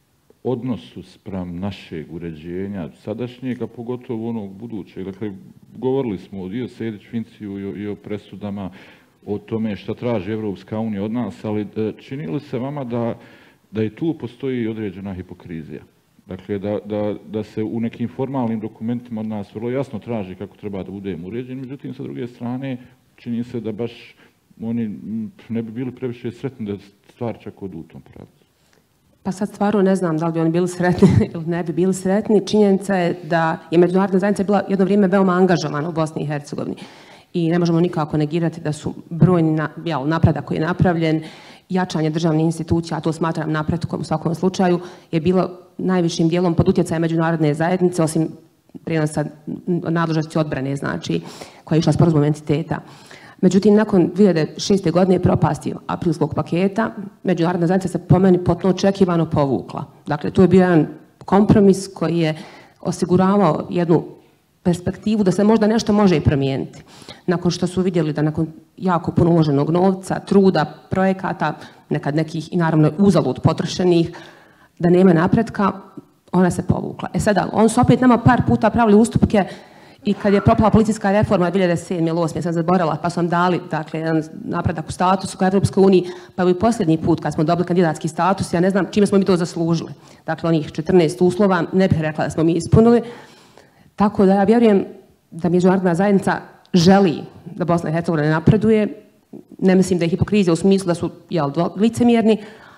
odnosu spram našeg uređenja sadašnjeg, a pogotovo onog budućeg. Dakle, govorili smo i o Sejdić-Finciju i o presudama, o tome šta traži Evropska unija od nas, ali čini li se vama da i tu postoji određena hipokrizija? Dakle, da se u nekim formalnim dokumentima od nas vrlo jasno traži kako treba da budemo uređeni, međutim, sa druge strane, čini se da baš oni ne bi bili previše sretni da stvar čak odu u tom pravcu. Pa sad stvarno ne znam da li bi oni bili sretni ili ne bi bili sretni. Činjenica je da je međunarodna zajednica bila jedno vrijeme veoma angažovana u Bosni i Hercegovini i ne možemo nikako negirati da su brojni napredak koji je napravljen, jačanje državnih institucija, a to smatram napretkom u svakom slučaju, je bilo najvišim dijelom pod utjecajem međunarodne zajednice, osim prijenosa nadležnosti odbrane, znači, koja je išla sporazumom entiteta. Međutim, nakon 2006. godine propasti aprilskog paketa, međunarodna zajednica se po meni potpuno očekivano povukla. Dakle, to je bio jedan kompromis koji je osiguravao jednu perspektivu da se možda nešto može i promijeniti. Nakon što su vidjeli da nakon jako puno uloženog novca, truda, projekata, nekad nekih i naravno uzalud potrošenih, da nema napretka, ona se povukla. Sada, on su opet nama par puta pravili ustupke i kad je propala policijska reforma 2007. ili 2008. sam zaboravila, pa su nam dali jedan napredak u statusu kao Evropskoj uniji, pa i posljednji put kad smo dobili kandidatski status, ja ne znam čime smo mi to zaslužili. Dakle, onih 14 uslova, ne bih rekla da smo mi ispunili. Tako da ja vjerujem da međunarodna zajednica želi da Bosna i Hercegovina napreduje. Ne mislim da je hipokrizija u smislu da su licemjerni.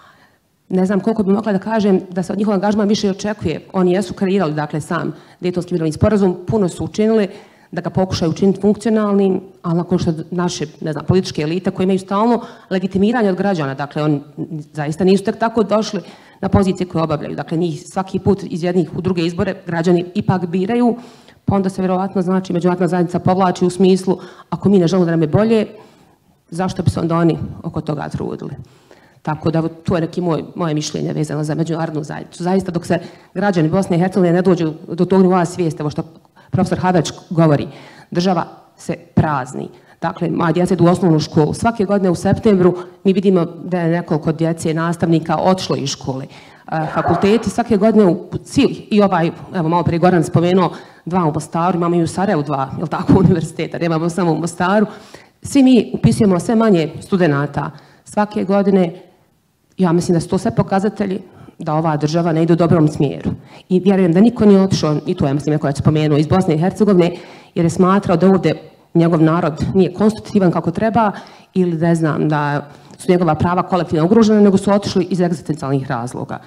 Ne znam koliko bi mogla da kažem da se od njihova angažman više očekuje. Oni jesu kreirali, dakle, sam Dejtonski mirovni sporazum, puno su učinili da ga pokušaju učiniti funkcionalnim, ali nakon što naše, ne znam, političke elite koje imaju stalno legitimiranje od građana, dakle, oni zaista nisu tek tako došli na pozicije koje obavljaju. Dakle, njih svaki put iz jednih u druge izbore građani ipak biraju, pa onda se vjerovatno, znači, međunarodna zajednica povlači u smislu ako mi ne želimo da nam je bolje, zašto bi se onda oni oko toga trudili? Tako da to je neki moje mišljenje vezano za međunarodnu zajednicu. Zaista dok se građani Bosne i Hercegovine ne dođu do tog nivoa svijesti, ovo što profesor Haverić govori, država se prazni. Dakle, moja djeca idu u osnovnu školu. Svake godine u septembru mi vidimo da je nekoliko djece i nastavnika otišlo iz škole. Fakulteti svake godine u cilj, i evo malo prije Goran spomenuo, 2 u Mostaru, imamo i u Sarajevu 2, jel tako, univerziteta, nemamo samo u Mostaru. Svi mi upisujemo sve manje studenata svake godine. Ja mislim da su to sve pokazatelji da ova država ne ide u dobrom smjeru. I vjerujem da niko nije otišao, i to je, mislim, neko je spomenuo, iz Bosne i Hercegovine, jer je smatrao da ovdje njegov narod nije konstitutivan kako treba ili ne znam da su njegova prava kolektivno ugrožena, nego su otišli iz egzistencijalnih razloga.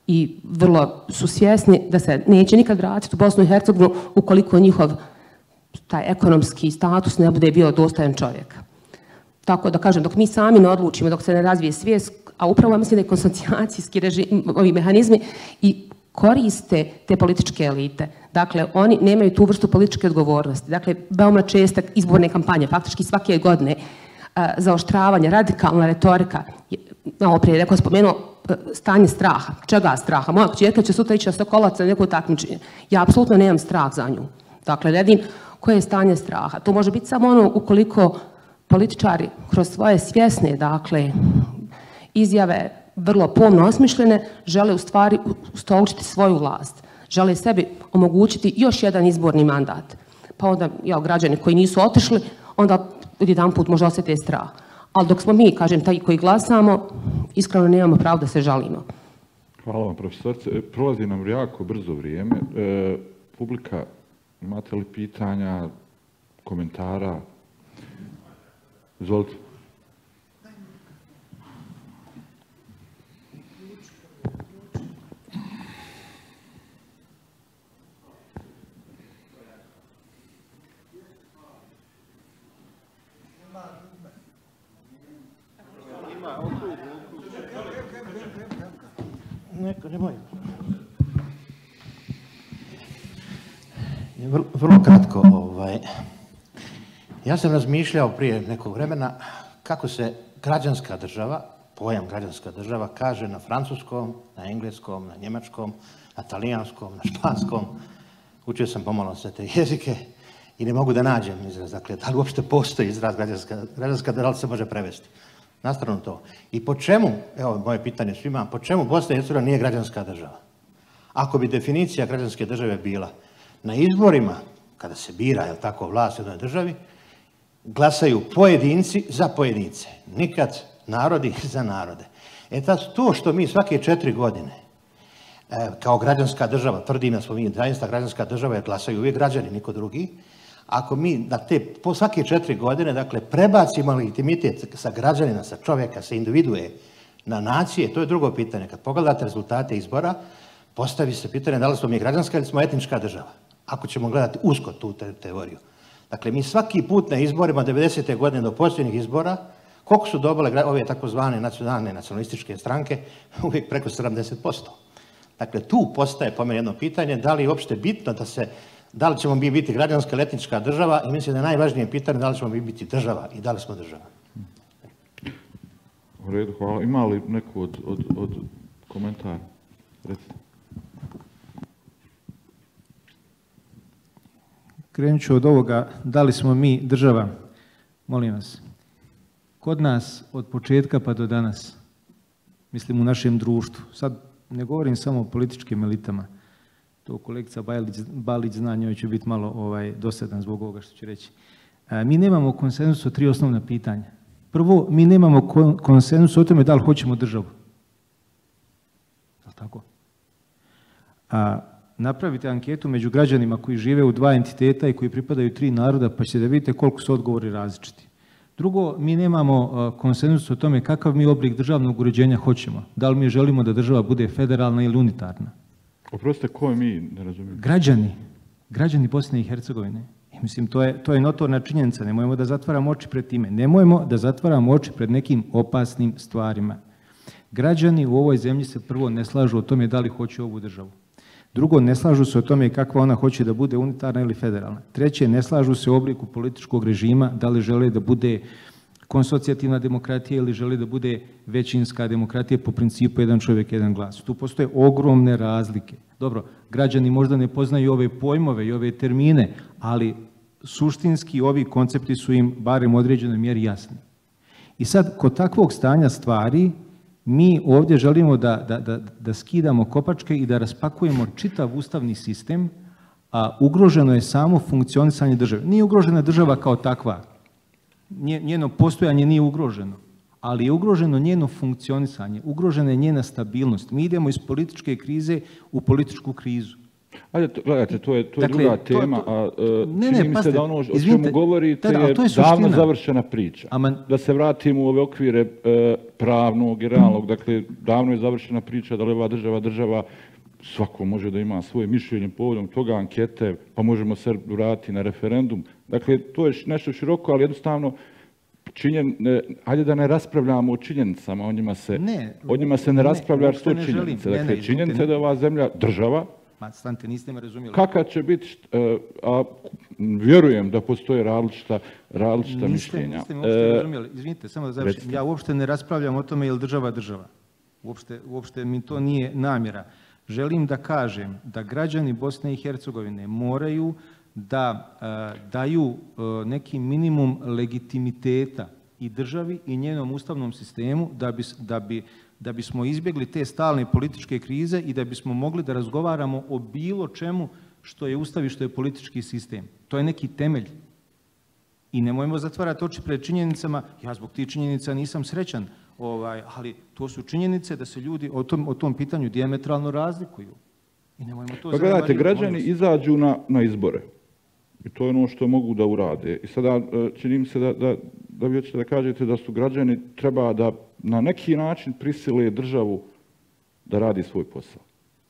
i vrlo su svjesni da se neće nikad vratiti u Bosnu i Hercegovinu ukoliko njihov taj ekonomski status ne bude bio dostojan čovjeka. Tako da kažem, dok mi sami ne odlučimo, dok se ne razvije svijest, a upravo mislim da je konsocijacijski režim, ovi mehanizmi i koriste te političke elite. Dakle, oni nemaju tu vrstu političke odgovornosti. Dakle, veoma česte izborne kampanje, faktički svake godine, zaoštravanje, radikalna retorika, malo prije rekao, spomenuo stanje straha. Čega straha? Moja kćerka će sutra ići na Sokolac na neko takmičenje. Ja apsolutno nemam strah za nju. Dakle, ne vidim koje je stanje straha. To može biti samo ono ukoliko političari kroz svoje svjesne, dakle, izjave vrlo pomno osmišljene, žele u stvari ustoličiti svoju vlast. Žele sebi omogućiti još jedan izborni mandat. Pa onda, građani koji nisu otišli, onda odjedanput možda osjete strah. Ali dok smo mi, kažem, taj koji glasamo, iskreno nemamo pravo da se žalimo. Hvala vam, profesorice. Prolazi nam jako brzo vrijeme. Publika, imate li pitanja, komentara? Izvolite. Vrlo kratko. Ja sam razmišljao prije nekog vremena kako se građanska država, pojam građanska država, kaže na francuskom, na engleskom, na njemačkom, na talijanskom, na španskom. Učio sam pomalo sve te jezike i ne mogu da nađem izraz. Dakle, da li uopšte postoji izraz građanska država, se može prevesti. Na stranu to. I po čemu, evo moje pitanje svima, po čemu Bosna i Hercegovina nije građanska država? Ako bi definicija građanske države bila na izborima, kada se bira, je li tako, vlast u jednoj državi, glasaju pojedinci za pojedince, nikad narodi za narode. To što mi svake 4 godine kao građanska država, tvrdim da smo mi zaista građanska država jer glasaju uvijek građani, niko drugi, ako mi po svake 4 godine, dakle, prebacimo legitimitet sa građanina, sa čovjeka, sa individue na nacije, to je drugo pitanje. Kad pogledate rezultate izbora, postavi se pitanje da li smo mi građanska ili smo etnička država, ako ćemo gledati usko tu teoriju. Dakle, mi svaki put na izborima 90. godine do posljednjih izbora, koliko su dobile ove takozvane nacionalne, nacionalističke stranke, uvijek preko 70%. Dakle, tu postaje po meni jedno pitanje, da li je uopšte bitno da li ćemo mi biti građanska ili etnička država, i mislim da je najvažnije pitanje da li ćemo mi biti država i da li smo država. U redu, hvala. Ima li neko od komentara? Recite. Krenut ću od ovoga, da li smo mi država, molim vas, kod nas od početka pa do danas, mislim u našem društvu, sad ne govorim samo o političkim elitama, to kolegica Balić zna, njoj će biti malo dosadan zbog ovoga što ću reći. Mi nemamo konsenzus o 3 osnovna pitanja. Prvo, mi nemamo konsenzus o tome da li hoćemo državu. Je li tako? Napravite anketu među građanima koji žive u 2 entiteta i koji pripadaju 3 naroda, pa ćete da vidite koliko su odgovori različiti. Drugo, mi nemamo konsenzus o tome kakav mi oblik državnog uređenja hoćemo. Da li mi želimo da država bude federalna ili unitarna. Oprostite, ko je mi, ne razumijem? Građani Bosne i Hercegovine. Mislim, to je notorna činjenica, nemojmo da zatvaramo oči pred time. Nemojmo da zatvaramo oči pred nekim opasnim stvarima. Građani u ovoj zemlji se prvo ne slažu o tome da li hoće ovu državu. Drugo, ne slažu se o tome kakva ona hoće da bude unitarna ili federalna. Treće, ne slažu se u obliku političkog režima, da li žele da bude konsocijativna demokratija ili žele da bude većinska demokratija po principu jedan čovjek, jedan glas. Tu postoje ogromne razlike. Dobro, građani možda ne poznaju ove pojmove i ove termine, ali suštinski ovi koncepti su im barem u određenoj mjeri jasni. I sad, kod takvog stanja stvari, mi ovdje želimo da skidamo kopačke i da raspakujemo čitav ustavni sistem, a ugroženo je samo funkcionisanje države. Nije ugrožena država kao takva, njeno postojanje nije ugroženo, ali je ugroženo njeno funkcionisanje, ugrožena je njena stabilnost. Mi idemo iz političke krize u političku krizu. Ajde, gledajte, to je druga tema, a čini mi se da ono o čemu govorite je davno završena priča. Da se vratimo u ove okvire pravnog i realnog, dakle, davno je završena priča da li ova država, svako može da ima svoje mišljenje povodom toga, ankete, pa možemo se vratiti na referendum. Dakle, to je nešto široko, ali jednostavno hajde da ne raspravljamo o činjenicama, o njima se ne raspravlja jer su to činjenice. Dakle, činjenica je da ova zemlja, država, Stante, niste me razumjeli. Kakav će biti, a vjerujem da postoje različita mišljenja. Niste me uopšte razumjeli. Izvinite, samo da završim. Ja uopšte ne raspravljam o tome je li država država. Uopšte mi to nije namjera. Želim da kažem da građani Bosne i Hercegovine moraju da daju neki minimum legitimiteta i državi i njenom ustavnom sistemu da bismo izbjegli te stalne političke krize i da bismo mogli da razgovaramo o bilo čemu što je ustav i što je politički sistem. To je neki temelj. I nemojmo zatvarati oči pred činjenicama, ja zbog tih činjenica nisam srećan, ali to su činjenice da se ljudi o tom pitanju dijametralno razlikuju. I nemojmo to zanemariti. Gledajte, građani izađu na izbore. I to je ono što mogu da urade. I sada čini mi se da vi hoćete da kažete da su građani treba da na neki način prisile državu da radi svoj posao.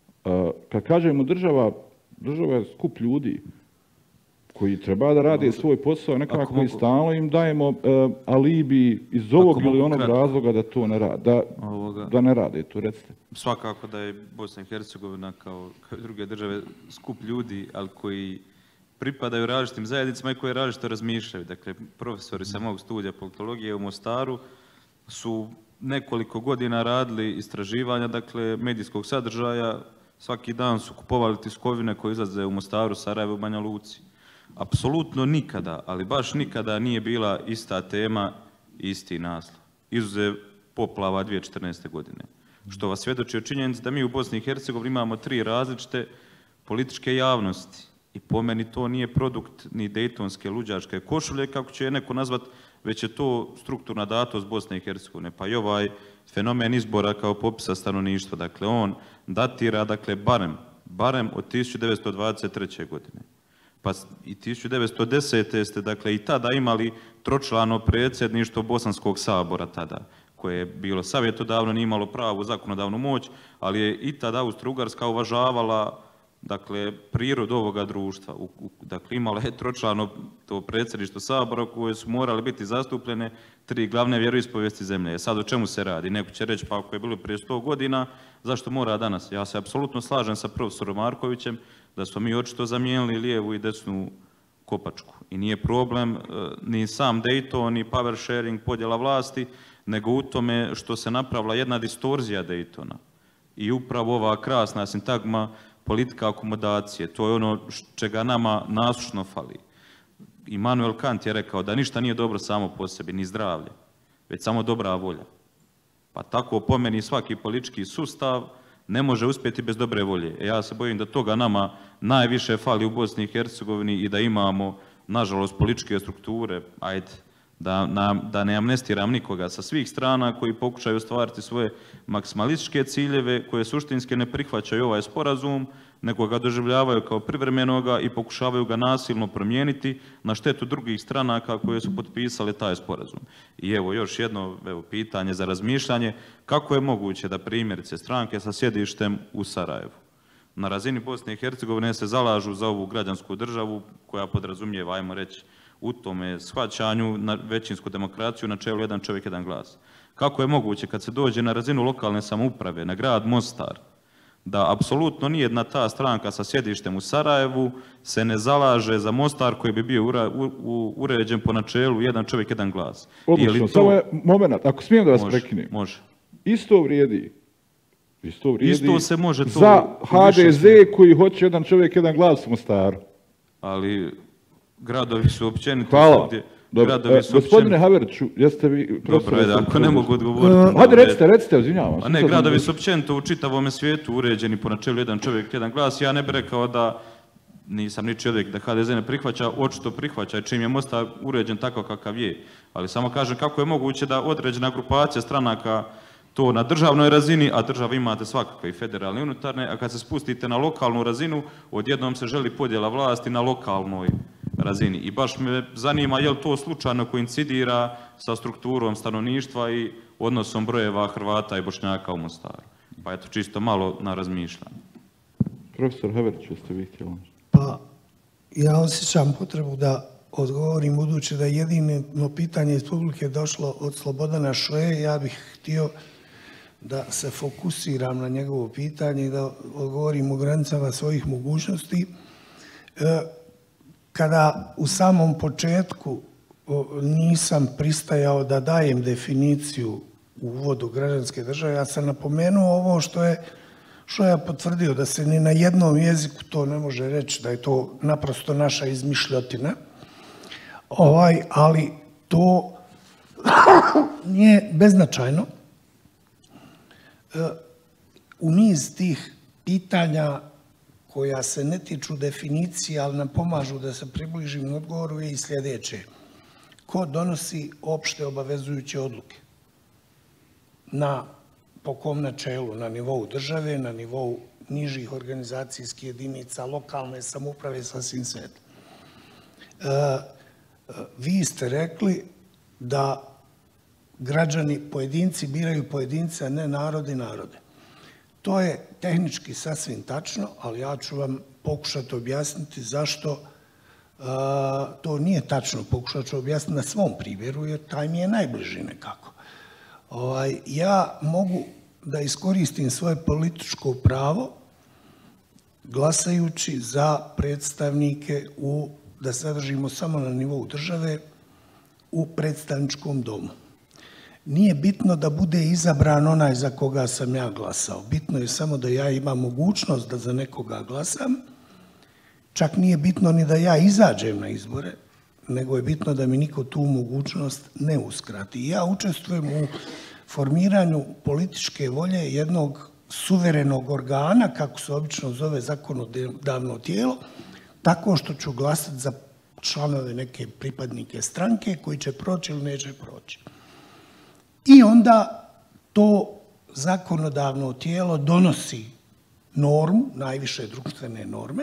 Kad kažemo država je skup ljudi koji treba da rade svoj posao, nekako i stalno im dajemo alibi iz ovog ili onog razloga da to ne rade. Da ne rade, to recite. Svakako da je Bosna i Hercegovina kao i druge države skup ljudi, ali koji pripadaju različitim zajednicama i koji različito razmišljaju. Dakle, profesori sa mog studija politologije u Mostaru su nekoliko godina radili istraživanja, dakle, medijskog sadržaja. Svaki dan su kupovali tiskovine koje izlaze u Mostaru, Sarajevu, Banja Luci. Apsolutno nikada, ali baš nikada nije bila ista tema i isti naslov. Izuzev poplava 2014. godine. Što vas svjedoči o činjenici da mi u Bosni i Hercegovini imamo 3 različite političke javnosti. I po meni to nije produkt ni dejtonske luđačke košulje, kako će je neko nazvat, već je to strukturna datost Bosne i Hercegovine. Pa i ovaj fenomen izbora kao popisa stanovništva, dakle on datira, dakle barem od 1923. godine. Pa i 1910. ste, dakle, i tada imali tročlano predsjedništvo Bosanskog sabora tada, koje je bilo savjetodavno, nije imalo pravu zakonodavnu moć, ali je i tada Austro-Ugarska uvažavala, dakle, prirodu ovoga društva. Dakle, imala je tročlano to predsjedništvo sabora koje su morale biti zastupljene 3 glavne vjeroispovijesti zemlje. Sad o čemu se radi? Neko će reći, pa ako je bilo prije 100 godina, zašto mora danas? Ja se apsolutno slažem sa profesorom Markovićem da smo mi očito zamijenili lijevu i desnu kopačku. I nije problem ni sam Dayton, ni power sharing, podjela vlasti, nego u tome što se napravila jedna distorzija Daytona. I upravo ova krasna sintagma politika akomodacije, to je ono čega nama nasušno fali. Immanuel Kant je rekao da ništa nije dobro samo po sebi, ni zdravlje, već samo dobra volja. Pa tako po meni svaki politički sustav ne može uspjeti bez dobre volje. Ja se bojim da toga nama najviše fali u Bosni i Hercegovini i da imamo, nažalost, političke strukture, da ne amnestiram nikoga sa svih strana koji pokušaju ostvariti svoje maksimalističke ciljeve koje suštinski ne prihvaćaju ovaj sporazum, nego ga doživljavaju kao privremenoga i pokušavaju ga nasilno promijeniti na štetu drugih stranaka koje su potpisale taj sporazum. I evo još jedno pitanje za razmišljanje. Kako je moguće da primjerice stranke sa sjedištem u Sarajevu na razini Bosne i Hercegovine se zalažu za ovu građansku državu koja podrazumijeva, ajmo reći, u tome shvaćanju na većinsku demokraciju na čelu jedan čovjek, jedan glas? Kako je moguće kad se dođe na razinu lokalne samouprave, na grad Mostar, da apsolutno nijedna ta stranka sa sjedištem u Sarajevu se ne zalaže za Mostar koji bi bio uređen po načelu jedan čovjek, jedan glas? Odlično, samo je moment, ako smijem da vas prekinem. Može. Isto vrijedi. Isto se može to za HDZ koji hoće jedan čovjek, jedan glas u Mostaru. Ali gradovi su općenito... Hvala. Gospodine Haveriću, jeste vi... Dobro, ako ne mogu odgovoriti... Hajde, recite, izvinjavam. A ne, gradovi su općenito u čitavom svijetu uređeni po načelu jedan čovjek, jedan glas. Ja ne bih rekao da nisam ni čovjek da HDZ ne prihvaća, očito prihvaća čim je Mostar uređen tako kakav je. Ali samo kažem kako je moguće da određena grupacija stranaka to na državnoj razini, a država imate svakakve i federalne i unutarnje, a kad se spustite na lokalnu razinu, odjednom se želi podjela vlasti na lokalnoj razini. I baš me zanima je li to slučajno koincidira sa strukturom stanovništva i odnosom brojeva Hrvata i Bošnjaka u Mostaru. Pa eto, čisto malo na razmišljanje. Profesor Haverić, jeste vi htjeli? Pa, ja osjećam potrebu da odgovorim, budući da je jedino pitanje iz publike došlo od Slobodana Šoje, ja bih htio da se fokusiram na njegovo pitanje i da odgovorim u granicama svojih mogućnosti. Kada u samom početku nisam pristajao da dajem definiciju u uvodu građanske države, ja sam napomenuo ovo što je Šoja potvrdio, da se ni na jednom jeziku to ne može reći, da je to naprosto naša izmišljotina. Ali to nije beznačajno. U niz tih pitanja koja se ne tiču definicije, ali nam pomažu da se približimo odgovoru, je i sljedeće. Ko donosi opšte obavezujuće odluke? Po kom načelu? Na nivou države, na nivou nižih organizacijskih jedinica, lokalne samouprave, sasvim svejedno. Vi ste rekli da građani, pojedinci biraju pojedince, a ne narodi narode. To je tehnički sasvim tačno, ali ja ću vam pokušati objasniti zašto to nije tačno. Pokušat ću objasniti na svom primjeru, jer taj mi je najbliži nekako. Ja mogu da iskoristim svoje političko pravo glasajući za predstavnike da sadržimo samo na nivou države, u predstavničkom domu. Nije bitno da bude izabran onaj za koga sam ja glasao. Bitno je samo da ja imam mogućnost da za nekoga glasam. Čak nije bitno ni da ja izađem na izbore, nego je bitno da mi niko tu mogućnost ne uskrati. Ja učestvujem u formiranju političke volje jednog suverenog organa, kako se obično zove zakonodavno tijelo, tako što ću glasati za članove neke pripadnike stranke koji će proći ili neće proći. I onda to zakonodavno tijelo donosi normu, najviše društvene norme,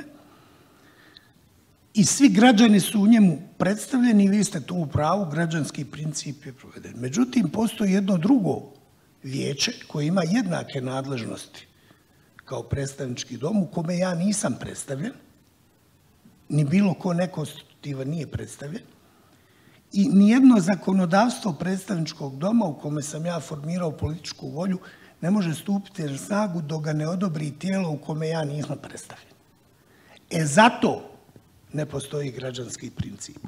i svi građani su u njemu predstavljeni i vi ste tu u pravu, građanski princip je proveden. Međutim, postoji jedno drugo vijeće koje ima jednake nadležnosti kao predstavnički dom, u kome ja nisam predstavljen, ni bilo ko nekonstitutivan nije predstavljen, i nijedno zakonodavstvo predstavničkog doma u kome sam ja formirao političku volju ne može stupiti na snagu dok ga ne odobri tijelo u kome ja nisam predstavljen. Zato ne postoji građanski princip.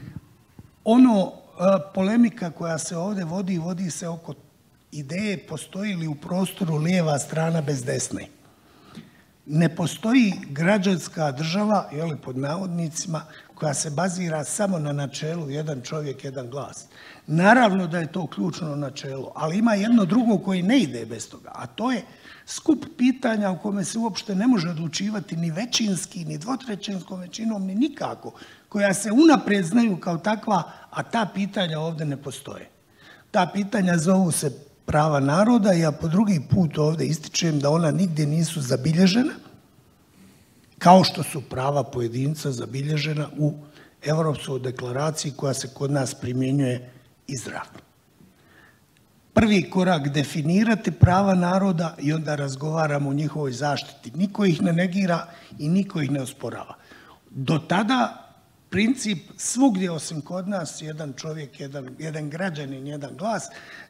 Polemika koja se ovdje vodi se oko ideje postoji li u prostoru lijeva strana bez desne. Ne postoji građanska država, pod navodnicima, koja se bazira samo na načelu jedan čovjek, jedan glas. Naravno da je to ključno načelo, ali ima jedno drugo koje ne ide bez toga, a to je skup pitanja u kome se uopšte ne može odlučivati ni većinski, ni dvotrećinskom većinom, ni nikako, koja se unaprijed znaju kao takva, a ta pitanja ovdje ne postoje. Ta pitanja zovu se prava naroda i ja po drugi put ovdje ističem da ona nigdje nisu zabilježena, kao što su prava pojedinca zabilježena u Europskoj deklaraciji koja se kod nas primjenjuje izravno. Prvi korak definirati prava naroda i onda razgovaramo o njihovoj zaštiti. Niko ih ne negira i niko ih ne osporava. Do tada princip svugdje osim kod nas, jedan čovjek, jedan građanin, jedan glas,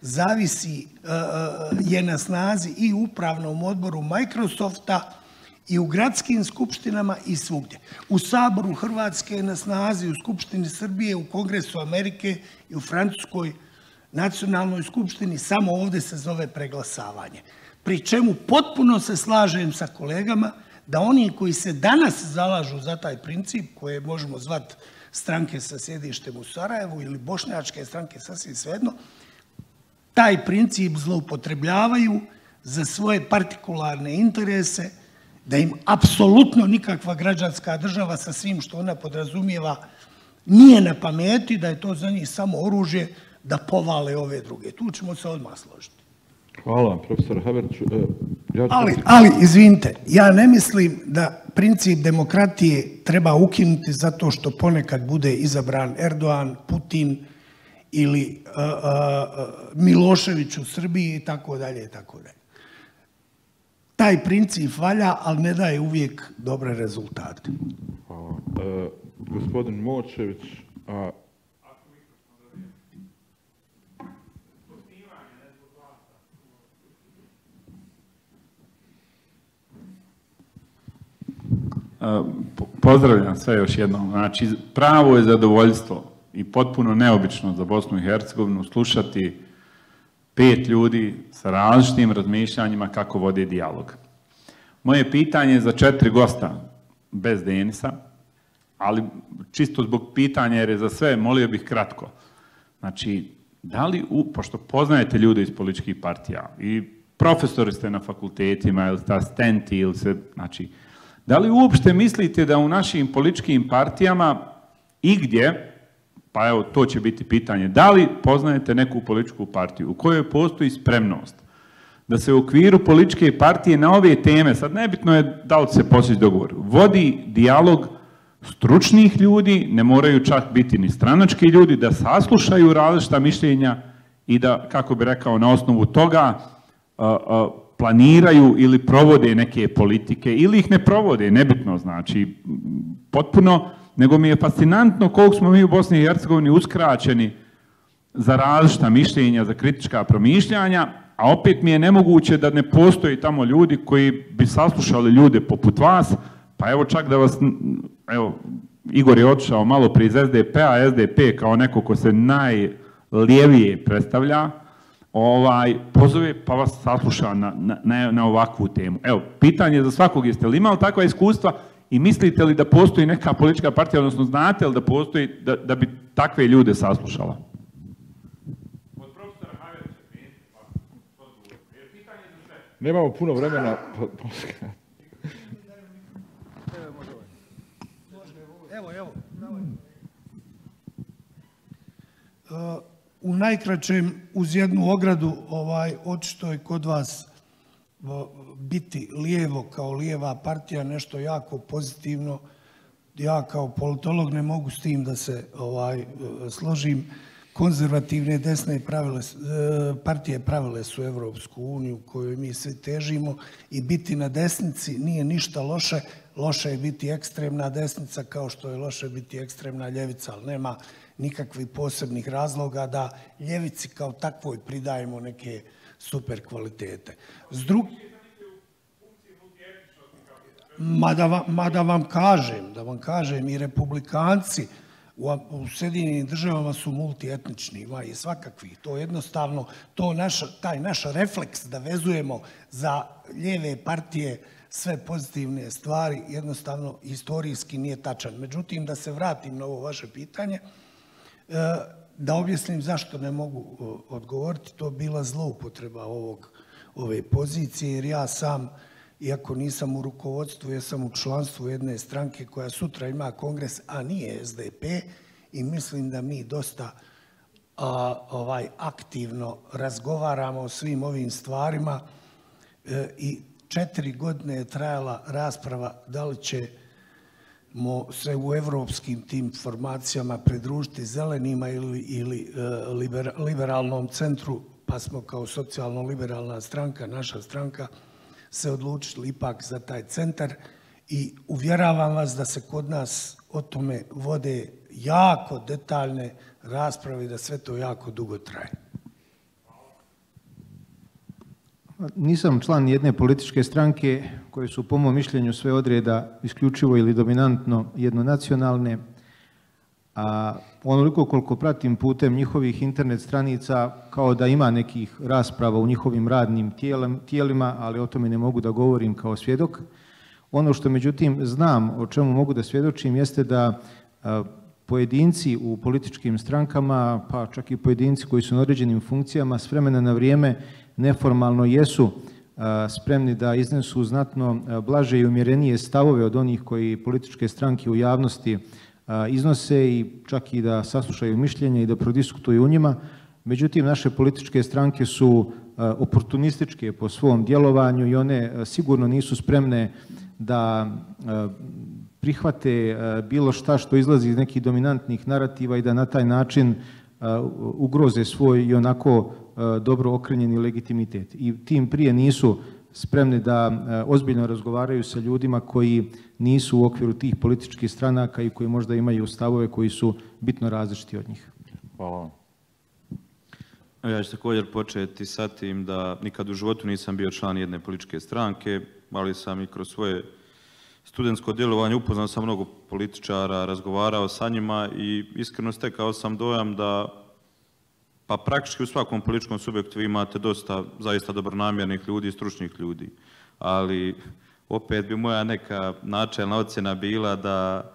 je na snazi i u upravnom odboru Microsofta i u gradskim skupštinama i svugdje. U Saboru Hrvatske je na snazi, u Skupštini Srbije, u Kongresu Amerike i u Francuskoj nacionalnoj skupštini, samo ovdje se zove preglasavanje. Pri čemu potpuno se slažem sa kolegama da oni koji se danas zalažu za taj princip, koje možemo zvati stranke sa sjedištem u Sarajevu ili bošnjačke stranke, sasvim svejedno, taj princip zloupotrebljavaju za svoje partikularne interese, da im apsolutno nikakva građanska država sa svim što ona podrazumijeva nije na pameti, da je to za njih samo oružje da povale ove druge. Tu ćemo se odmah složiti. Hvala vam, profesor Haverću. Ali, izvinite, ja ne mislim da princip demokratije treba ukinuti zato što ponekad bude izabran Erdogan, Putin ili Milošević u Srbiji i tako dalje i tako dalje. Taj princip valja, ali ne daje uvijek dobre rezultate. Hvala. Gospodin Močević, Pozdravljam sve još jednom. Znači, pravo je zadovoljstvo i potpuno neobično za Bosnu i Hercegovinu slušati 5 ljudi sa različitim razmišljanjima kako vode dijalog. Moje pitanje je za 4 gosta, bez Denisa, ali čisto zbog pitanja jer je za sve, molio bih kratko. Znači, da li, pošto poznajete ljude iz političkih partija i profesori ste na fakultetima ili ste asistenti ili se, znači, da li uopšte mislite da u našim političkim partijama igdje, pa evo to će biti pitanje, da li poznajete neku političku partiju u kojoj postoji spremnost da se u okviru političke partije na ove teme, sad nebitno je da li se postići dogovor, vodi dijalog stručnih ljudi, ne moraju čak biti ni stranački ljudi, da saslušaju različita mišljenja i da, kako bi rekao, na osnovu toga planiraju ili provode neke politike ili ih ne provode, nebitno znači, potpuno, nego mi je fascinantno koliko smo mi u Bosni i Hercegovini uskraćeni za različita mišljenja, za kritička promišljanja, a opet mi je nemoguće da ne postoji tamo ljudi koji bi saslušali ljude poput vas, pa evo čak da vas, evo, Igor je otišao malo prije iz SDP-a, SDP kao neko ko se najlijevije predstavlja, pozove pa vas sasluša na ovakvu temu. Evo, pitanje za svakog, jeste li imali takva iskustva i mislite li da postoji neka politička partija, odnosno znate li da postoji da bi takve ljude saslušala? Od profesora Haverća, pitanje za sve. Nemamo puno vremena. Evo. U najkraćem, uz jednu ogradu, očito je kod vas biti lijevo kao lijeva partija nešto jako pozitivno. Ja kao politolog ne mogu s tim da se složim. Konzervativne desne partije pravile su Evropsku uniju kojoj mi svi težimo i biti na desnici nije ništa loše. Loše je biti ekstremna desnica kao što je loše biti ekstremna ljevica, ali nema nikakvih posebnih razloga da ljevici kao takvoj pridajemo neke super kvalitete. Da vam kažem, i republikanci u Sjedinjenim Državama su multietnični, ima i svakakvih. To jednostavno, taj naš refleks da vezujemo za lijeve partije sve pozitivne stvari, jednostavno historijski nije tačan. Međutim, da se vratim na ovo vaše pitanje, da objasnim zašto ne mogu odgovoriti, to bila zloupotreba ove pozicije, jer ja sam, iako nisam u rukovodstvu, ja sam u članstvu jedne stranke koja sutra ima kongres, a nije SDP, i mislim da mi dosta aktivno razgovaramo o svim ovim stvarima i 4 godine je trajala rasprava da li ćemo se u evropskim tim formacijama pridružiti zelenima ili liberalnom centru, pa smo kao socijalno-liberalna stranka, naša stranka, se odlučili ipak za taj centar i uvjeravam vas da se kod nas o tome vode jako detaljne rasprave i da sve to jako dugo traje. Nisam član jedne političke stranke koje su po mom mišljenju sve odreda isključivo ili dominantno jednonacionalne, a onoliko koliko pratim putem njihovih internet stranica kao da ima nekih rasprava u njihovim radnim tijelima, ali o tome ne mogu da govorim kao svjedok. Ono što međutim znam o čemu mogu da svjedočim jeste da pojedinci u političkim strankama, pa čak i pojedinci koji su na određenim funkcijama s vremena na vrijeme neformalno jesu spremni da iznesu znatno blaže i umjerenije stavove od onih koji političke stranke u javnosti iznose i čak i da saslušaju mišljenja i da prodiskutuju u njima. Međutim, naše političke stranke su oportunističke po svom djelovanju i one sigurno nisu spremne da prihvate bilo šta što izlazi iz nekih dominantnih narativa i da na taj način ugroze svoj i onako dobro okrenjeni legitimitet. I tim prije nisu spremni da ozbiljno razgovaraju sa ljudima koji nisu u okviru tih političkih stranaka i koji možda imaju stavove koji su bitno različiti od njih. Hvala. Ja ću također početi sa tim da nikad u životu nisam bio član jedne političke stranke, ali sam i kroz svoje studentsko djelovanje upoznao sam mnogo političara, razgovarao sa njima i iskreno stekao sam dojam da pa praktički u svakom političkom subjektu vi imate dosta zaista dobronamjernih ljudi i stručnih ljudi. Ali opet bi moja neka načelna ocjena bila da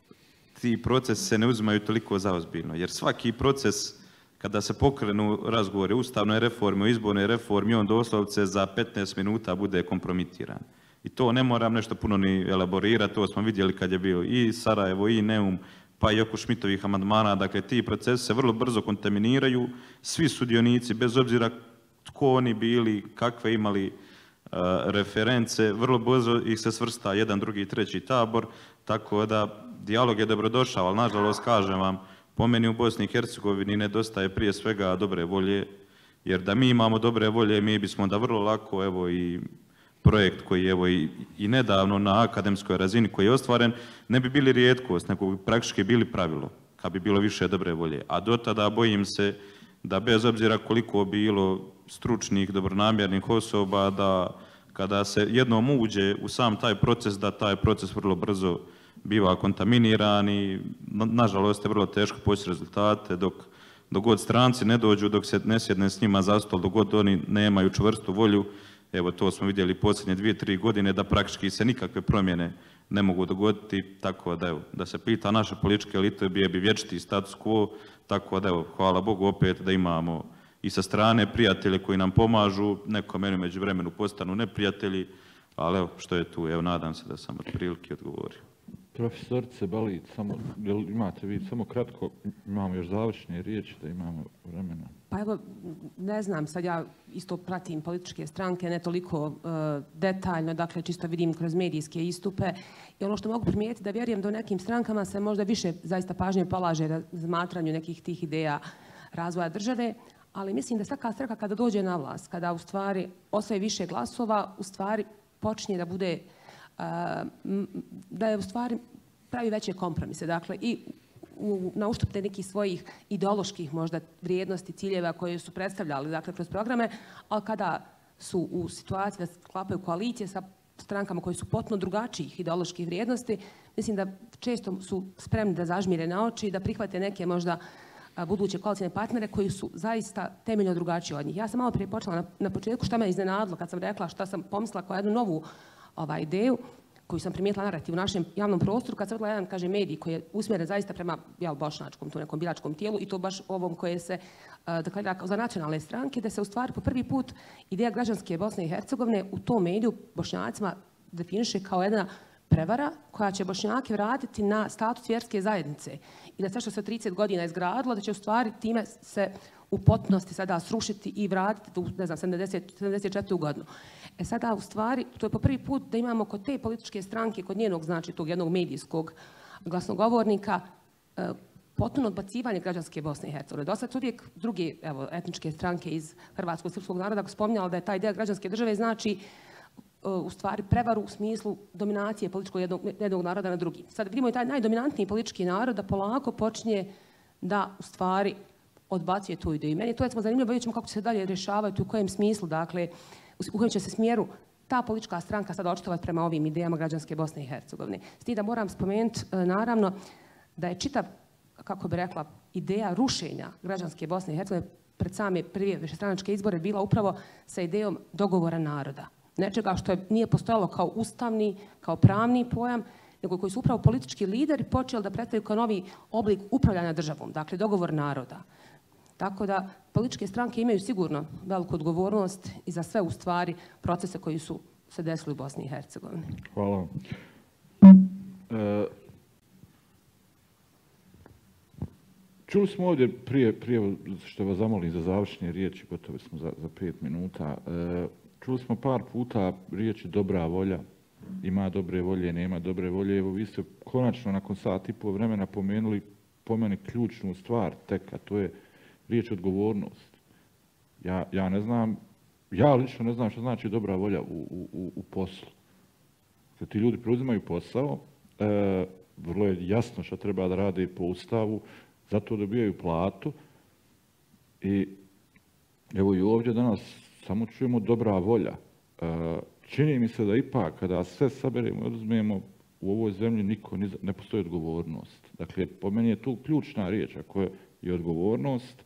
ti procesi se ne uzimaju toliko zaozbiljno. Jer svaki proces kada se pokrenu razgovori o ustavnoj reformi, o izbornoj reformi, on doslovce za 15 minuta bude kompromitiran. I to ne moram nešto puno ni elaborirati, to smo vidjeli kad je bio i Sarajevo i Neum, pa i oko Šmitovih amandmana. Dakle, ti procesi se vrlo brzo kontaminiraju, svi sudionici, bez obzira tko oni bili, kakve imali reference, vrlo brzo ih se svrsta jedan, drugi, treći tabor, tako da dijalog je dobrodošao, ali nažalost kažem vam, po meni u Bosni i Hercegovini nedostaje prije svega dobre volje, jer da mi imamo dobre volje, mi bismo da vrlo lako, evo i projekt koji evo i nedavno na akademskoj razini koji je ostvaren, ne bi bili rijetkost, nego bi praktički bili pravilo, kad bi bilo više dobre volje. A do tada bojim se da bez obzira koliko bilo stručnih, dobronamjernih osoba, da kada se jednom uđe u sam taj proces, da taj proces vrlo brzo biva kontaminiran i nažalost je vrlo teško postići rezultate dok god stranci ne dođu, dok se ne sjedne s njima za stol, dok god oni nemaju čvrstu volju. Evo to smo vidjeli posljednje 2-3 godine da praktički se nikakve promjene ne mogu dogoditi, tako da evo, da se pita naše političke elite bi vječiti status quo, tako da evo, hvala Bogu opet da imamo i sa strane prijatelje koji nam pomažu, neko meni među vremenu postanu neprijatelji, ali evo što je tu, evo nadam se da sam otprilike odgovorio. Profesorice Balić, samo, jel imate vi samo kratko, imamo još završne riječi da imamo vremena. Pa evo, ne znam, sad ja isto pratim političke stranke, ne toliko detaljno, dakle čisto vidim kroz medijske istupe i ono što mogu primijetiti da vjerujem da u nekim strankama se možda više zaista pažnje polaže razmatranju nekih tih ideja razvoja države, ali mislim da svaka stranka kada dođe na vlast, kada u stvari osvoji više glasova, u stvari počinje da bude da je u stvari pravi veće kompromise. Dakle, i na uštup nekih svojih ideoloških možda vrijednosti, ciljeva koje su predstavljali dakle, kroz programe, ali kada su u situaciji da sklapaju koalicije sa strankama koji su potpuno drugačijih ideoloških vrijednosti, mislim da često su spremni da zažmire na oči i da prihvate neke možda buduće koalicijne partnere koji su zaista temeljno drugačiji od njih. Ja sam malo prije počela na početku šta me iznenadilo kad sam rekla šta sam pomislila kao jednu novu ideju koju sam primijetila narativ u našem javnom prostoru, kad sam vidjela jedan, kaže, medij koji je usmjeren zaista prema bošnjačkom, tu nekom biračkom tijelu i to baš ovom koje se deklarira za nacionalne stranke, da se u stvari po prvi put ideja građanske Bosne i Hercegovine u tom mediju Bošnjacima definiše kao jedna prevara koja će Bošnjake vratiti na status vjerske zajednice i da sve što se 30 godina izgradilo, da će u stvari time se u potpunosti sada srušiti i vratiti u, ne znam, 74. godinu. Sada, u stvari, to je po prvi put da imamo kod te političke stranke, kod njenog, znači, tog jednog medijskog glasnogovornika, potpuno odbacivanje građanske Bosne i Hercegovine. Do sad su uvijek druge, evo, etničke stranke iz hrvatskog srpskog naroda spominjala da je ta ideja građanske države znači u stvari prevaru u smislu dominacije političkog jednog naroda na drugi. Sad vidimo i taj najdominantniji politički narod da polako počinje da u stvari odbacuje tu ideju. Meni to je zanimljivo, vidjet ćemo kako će se dalje rješavati, u kojem smislu, dakle, u kojem će se smjeru ta politička stranka sada očitovati prema ovim idejama građanske Bosne i Hercegovine. S tim da moram spomenuti, naravno, da je čitav, kako bi rekla, ideja rušenja građanske Bosne i Hercegovine pred same prve višestranačke izbore bila upravo sa idejom dogovora naroda. Nečega što nije postojalo kao ustavni, kao pravni pojam, nego koji su upravo politički lideri počeli da predstavljaju kao novi oblik upravljanja državom, dakle dogovor naroda. Tako da političke stranke imaju sigurno veliku odgovornost i za sve u stvari procese koji su se desili u Bosni i Hercegovini. Hvala. Čuli smo ovdje prije što vas zamolim za završne riječi, gotovi smo za 5 minuta, čuli smo par puta riječi dobra volja, ima dobre volje, nema dobre volje. Evo vi ste konačno nakon sat i pol vremena pomenuli po meni ključnu stvar tek, a to je riječ odgovornost. Ja ne znam, ja lično ne znam što znači dobra volja u poslu. Kad ti ljudi preuzimaju posao, vrlo je jasno što treba da rade po ustavu, zato dobijaju platu i evo i ovdje danas samo čujemo dobra volja. Čini mi se da ipak kada sve saberemo i oduzmemo u ovoj zemlji niko ne postoji odgovornost. Dakle, po meni je tu ključna riječ, ako je odgovornost,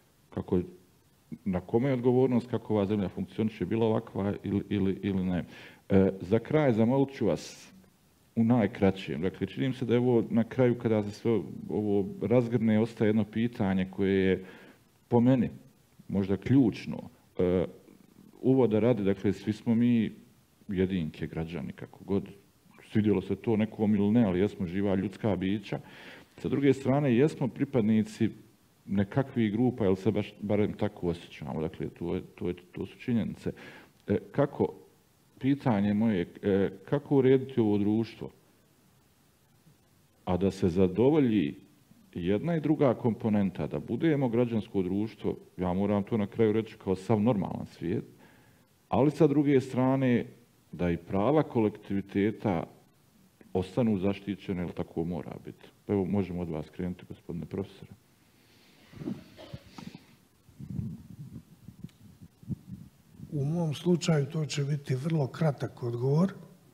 na kome je odgovornost, kako ova zemlja funkcioniše, bila ovakva ili ne. Za kraj zamolit ću vas u najkraćem. Dakle, čini mi se da je ovo na kraju kada se sve ovo razgrne ostaje jedno pitanje koje je po meni možda ključno. Uvoda radi, dakle, svi smo mi jedinke građani, kako god svidjelo se to nekom ili ne, ali jesmo živa ljudska bića. Sa druge strane, jesmo pripadnici nekakvih grupa, jer se barem tako osjećamo. Dakle, to su činjenice. Pitanje moje, kako urediti ovo društvo, a da se zadovolji jedna i druga komponenta, da budemo građansko društvo, ja moram to na kraju reći kao sav normalan svijet, ali sa druge strane da i prava kolektiviteta ostanu zaštićene, jer tako mora biti. Evo, možemo od vas krenuti, gospodine profesore. U mom slučaju to će biti vrlo kratak odgovor.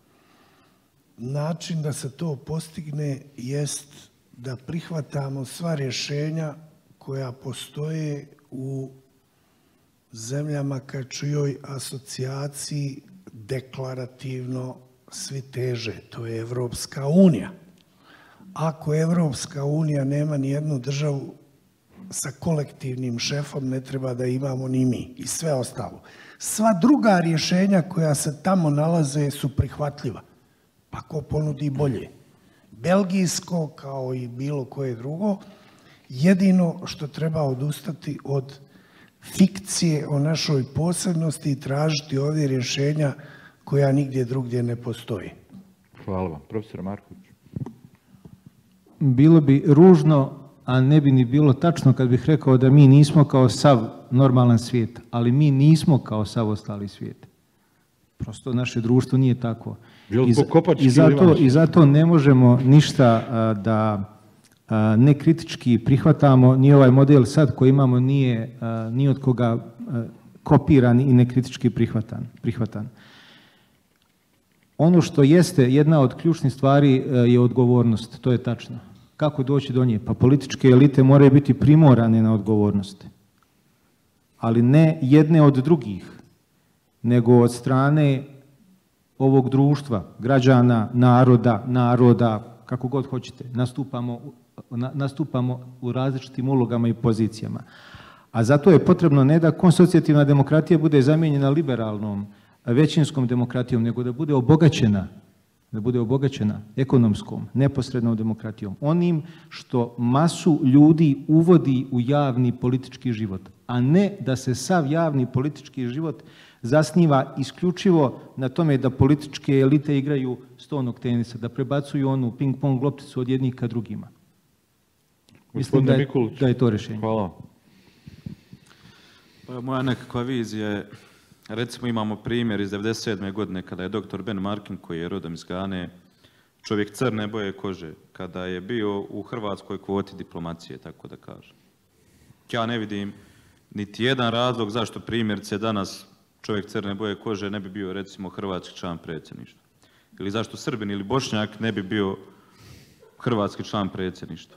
Način da se to postigne jest da prihvatamo sva rješenja koja postoje u zemljama ka čijoj asocijaciji deklarativno svi teže. To je Evropska unija. Ako Evropska unija nema ni jednu državu sa kolektivnim šefom, ne treba da imamo ni mi i sve ostalo. Sva druga rješenja koja se tamo nalaze su prihvatljiva. Pa ko ponudi bolje? Belgijsko, kao i bilo koje drugo, jedino što treba odustati od fikcije o našoj posebnosti i tražiti ovdje rješenja koja nigdje drugdje ne postoji. Hvala vam. Profesor Marković. Bilo bi ružno, a ne bi ni bilo tačno kad bih rekao da mi nismo kao sav normalan svijet, ali mi nismo kao sav ostali svijet. Prosto naše društvo nije takvo. I zato ne možemo ništa da nekritički prihvatamo, ni ovaj model sad koji imamo nije ni od koga kopiran i nekritički prihvatan. Ono što jeste jedna od ključnih stvari je odgovornost, to je tačno. Kako doći do nje? Pa političke elite moraju biti primorane na odgovornost. Ali ne jedne od drugih, nego od strane ovog društva, građana, naroda, kako god hoćete. Nastupamo u različitim ulogama i pozicijama. A zato je potrebno ne da konsocijativna demokratija bude zamijenjena liberalnom, većinskom demokratijom, nego da bude obogaćena ekonomskom, neposrednom demokratijom. Onim što masu ljudi uvodi u javni politički život, a ne da se sav javni politički život zasniva isključivo na tome da političke elite igraju stolnog tenisa, da prebacuju onu ping-pong lopticu od jednih ka drugima. Mislim da je to rješenje. Hvala. Pa moja nekakva vizija je, recimo imamo primjer iz 1997. godine kada je dr. Ben Markin, koji je rodom iz Gane, čovjek crne boje kože, kada je bio u hrvatskoj kvoti diplomacije, tako da kažem. Ja ne vidim niti jedan razlog zašto primjerice danas čovjek crne boje kože ne bi bio recimo hrvatski član predsjedništva. Ili zašto Srbin ili Bošnjak ne bi bio hrvatski član predsjedništva.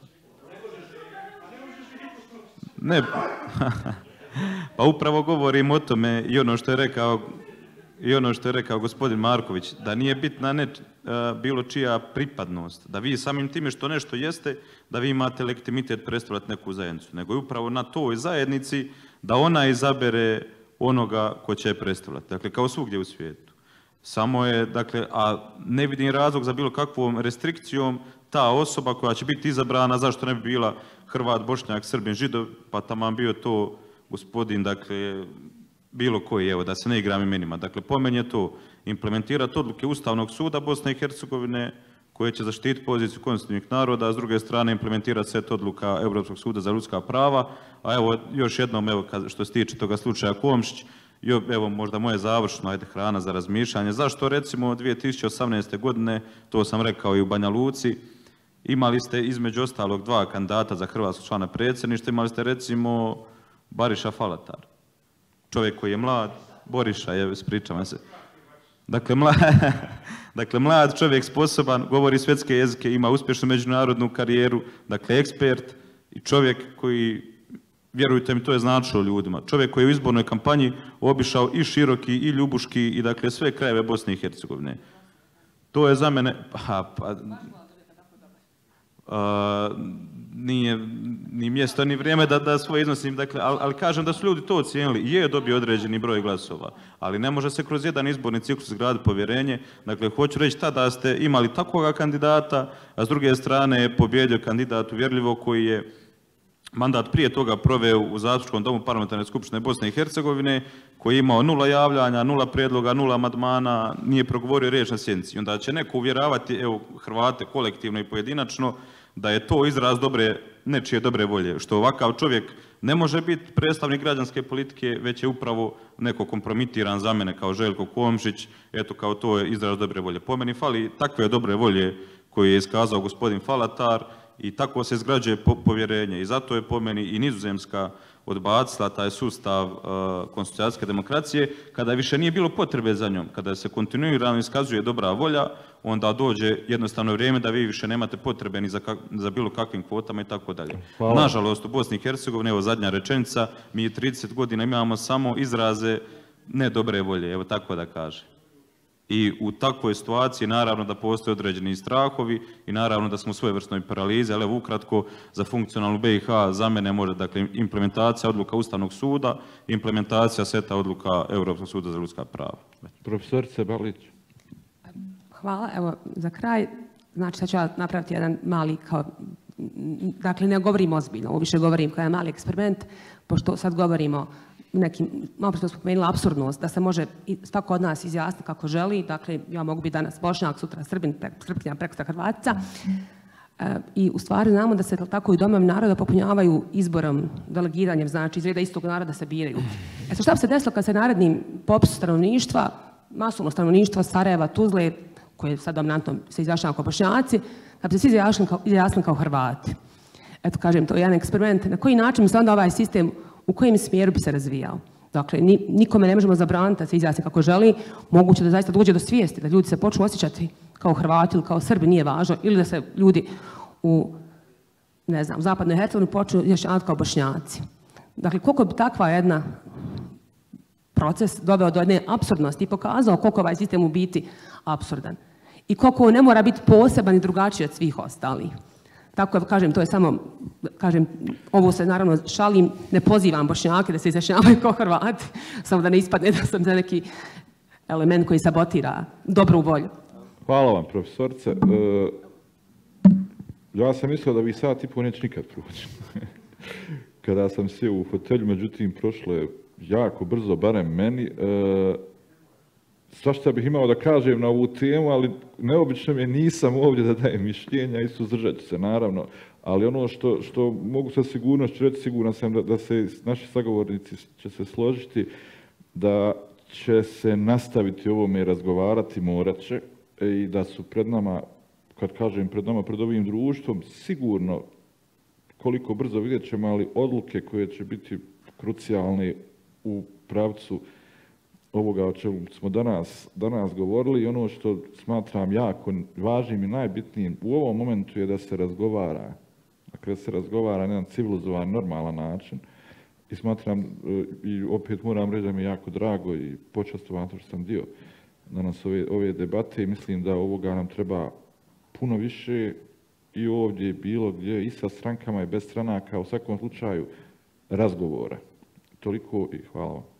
Ne, pa upravo govorim o tome i ono što je rekao gospodin Marković, da nije bitna bilo čija pripadnost, da vi samim time što nešto jeste, da vi imate legitimitet predstavljati neku zajednicu, nego je upravo na toj zajednici da ona izabere onoga ko će je predstavljati, dakle kao svugdje u svijetu. Samo je, dakle, a ne vidim razlog za bilo kakvom restrikcijom ta osoba koja će biti izabrana, zašto ne bi bila Hrvat, Bošnjak, Srbin, Židov, pa taman bio to gospodin, dakle, bilo koji, evo, da se ne igram imenima. Dakle, po meni je to implementirati odluke Ustavnog suda Bosne i Hercegovine koje će zaštititi poziciju konstitutivnih naroda, a s druge strane implementirati set odluka Europskog suda za ljudska prava. A evo, još jednom, evo, što se tiče toga slučaja Komšić, evo, možda moje završno, ajde, hrana za razmišljanje. Zašto, recimo, 2018. godine, to sam rekao i u Banja Luci, imali ste između ostalog 2 kandidata za hrvatskog člana predsjedništva, imali ste, recimo, Bariša Falatar. Čovjek koji je mlad, Boriša, ispričavam se. Dakle, mlad čovjek, sposoban, govori svjetske jezike, ima uspješnu međunarodnu karijeru, dakle, ekspert i čovjek koji, vjerujte mi, to je značilo ljudima. Čovjek koji je u izbornoj kampanji obišao i Široki, i Ljubuški, i dakle, sve krajeve Bosne i Hercegovine. To je za mene... nije ni mjesto ni vrijeme da svoje iznosim, dakle, ali kažem da su ljudi to ocijenili, je dobio određeni broj glasova, ali ne može se kroz jedan izborni ciklus izgraditi povjerenje. Dakle, hoću reći tada ste imali takvoga kandidata, a s druge strane je pobjedio kandidat uvjerljivo koji je mandat prije toga proveo u Zastupničkom domu Parlamentarne skupštine Bosne i Hercegovine, koji je imao 0 javljanja, 0 prijedloga, 0 amandmana, nije progovorio riječ na sjednici. Onda će neko uvjeravati, evo, Hrvate kolektivno i pojedinačno, da je to izraz nečije dobre volje, što ovakav čovjek ne može biti predstavnik građanske politike, već je upravo neko kompromitiran za mene kao Željko Komšić, eto, kao to je izraz dobre volje. Po meni fali takve dobre volje koje je iskazao gospodin Falatar i tako se izgrađuje povjerenje. I zato je po meni i Nizozemska odbacila taj sustav konstitucionalne demokracije, kada više nije bilo potrebe za njom, kada se kontinuirano iskazuje dobra volja, onda dođe jednostavno vrijeme da vi više nemate potrebe ni za bilo kakvim kvotama i tako dalje. Nažalost, u Bosni i Hercegovini, evo zadnja rečenica, mi 30 godina imamo samo izraze ne dobre volje, evo tako da kaže. I u takvoj situaciji naravno da postoje određeni strahovi i naravno da smo u svojevrsnoj paralizi, ali evo ukratko za funkcionalnu BiH za mene može, dakle, implementacija odluka Ustavnog suda, implementacija seta odluka Europskog suda za ljudska prava. Profesorice Balić. Hvala. Evo, za kraj, znači sad ću ja napraviti jedan mali, dakle, ne govorim ozbiljno, ovo više govorim kao jedan mali eksperiment, pošto sad govorimo nekim, malo što spomenula, apsurdnost, da se može svako od nas izjasniti kako želi, dakle, ja mogu biti danas Bošnjak, sutra Srbin, Srpkinja, prekosutra Hrvatica, i u stvari znamo da se tako i domovi naroda popunjavaju izborom, delegiranjem, znači iz reda istog naroda se biraju. Šta bi se desilo kad se narednim popisu stanovništva, masovno stanovništvo Sarajeva, Tuzle, koje sad dominantno se izjašnjava kao Bošnjaci, kad bi se svi izjasnili kao Hrvati? Eto, kažem, to je jedan eksperiment. Na koji način se onda ovaj sistem, u kojem smjeru bi se razvijao? Dakle, nikome ne možemo zabraniti da se izjasni kako želi, moguće da zaista dođe do svijesti, da ljudi se počnu osjećati kao Hrvati ili kao Srbi, nije važno, ili da se ljudi u, ne znam, zapadnoj Hercegovini počnu izjašnjavati kao Bošnjaci. Dakle, koliko bi takva jedna proces doveo do jedne apsurdnosti i pokazao koliko ovaj sistem u biti apsurdan. I koliko ne mora biti poseban i drugačiji od svih ostalih. Tako, kažem, to je samo, kažem, ovo se naravno šalim, ne pozivam Bošnjake da se izjašnjavaju kao Hrvati, samo da ne ispadne da sam za neki element koji sabotira dobru volju. Hvala vam, profesorice. Ja sam mislio da vi sat i pol neće nikad proći. Kada sam sjeo u fotelju, međutim, prošlo je jako brzo, barem meni. Svašta bih imao da kažem na ovu temu, ali neobično mi je, nisam ovdje da dajem mišljenja i suzdržat ću se, naravno. Ali ono što mogu sa sigurnošću reći, siguran sam da se naši sagovornici će se složiti, da će se nastaviti ovome razgovarati, morat će, i da su pred nama, kad kažem pred nama, pred ovim društvom, sigurno, koliko brzo vidjet ćemo, ali odluke koje će biti krucijalne u pravcu ovoga o čemu smo danas govorili, i ono što smatram jako važnim i najbitnijim u ovom momentu je da se razgovara. Dakle, da se razgovara na jedan civilizovan, normalan način. I smatram, i opet moram reći da mi je jako drago i počastovan što sam dio danas ove debate, i mislim da ovoga nam treba puno više i ovdje i bilo gdje, i sa strankama i bez stranaka, u svakom slučaju razgovora. Toliko i hvala vam.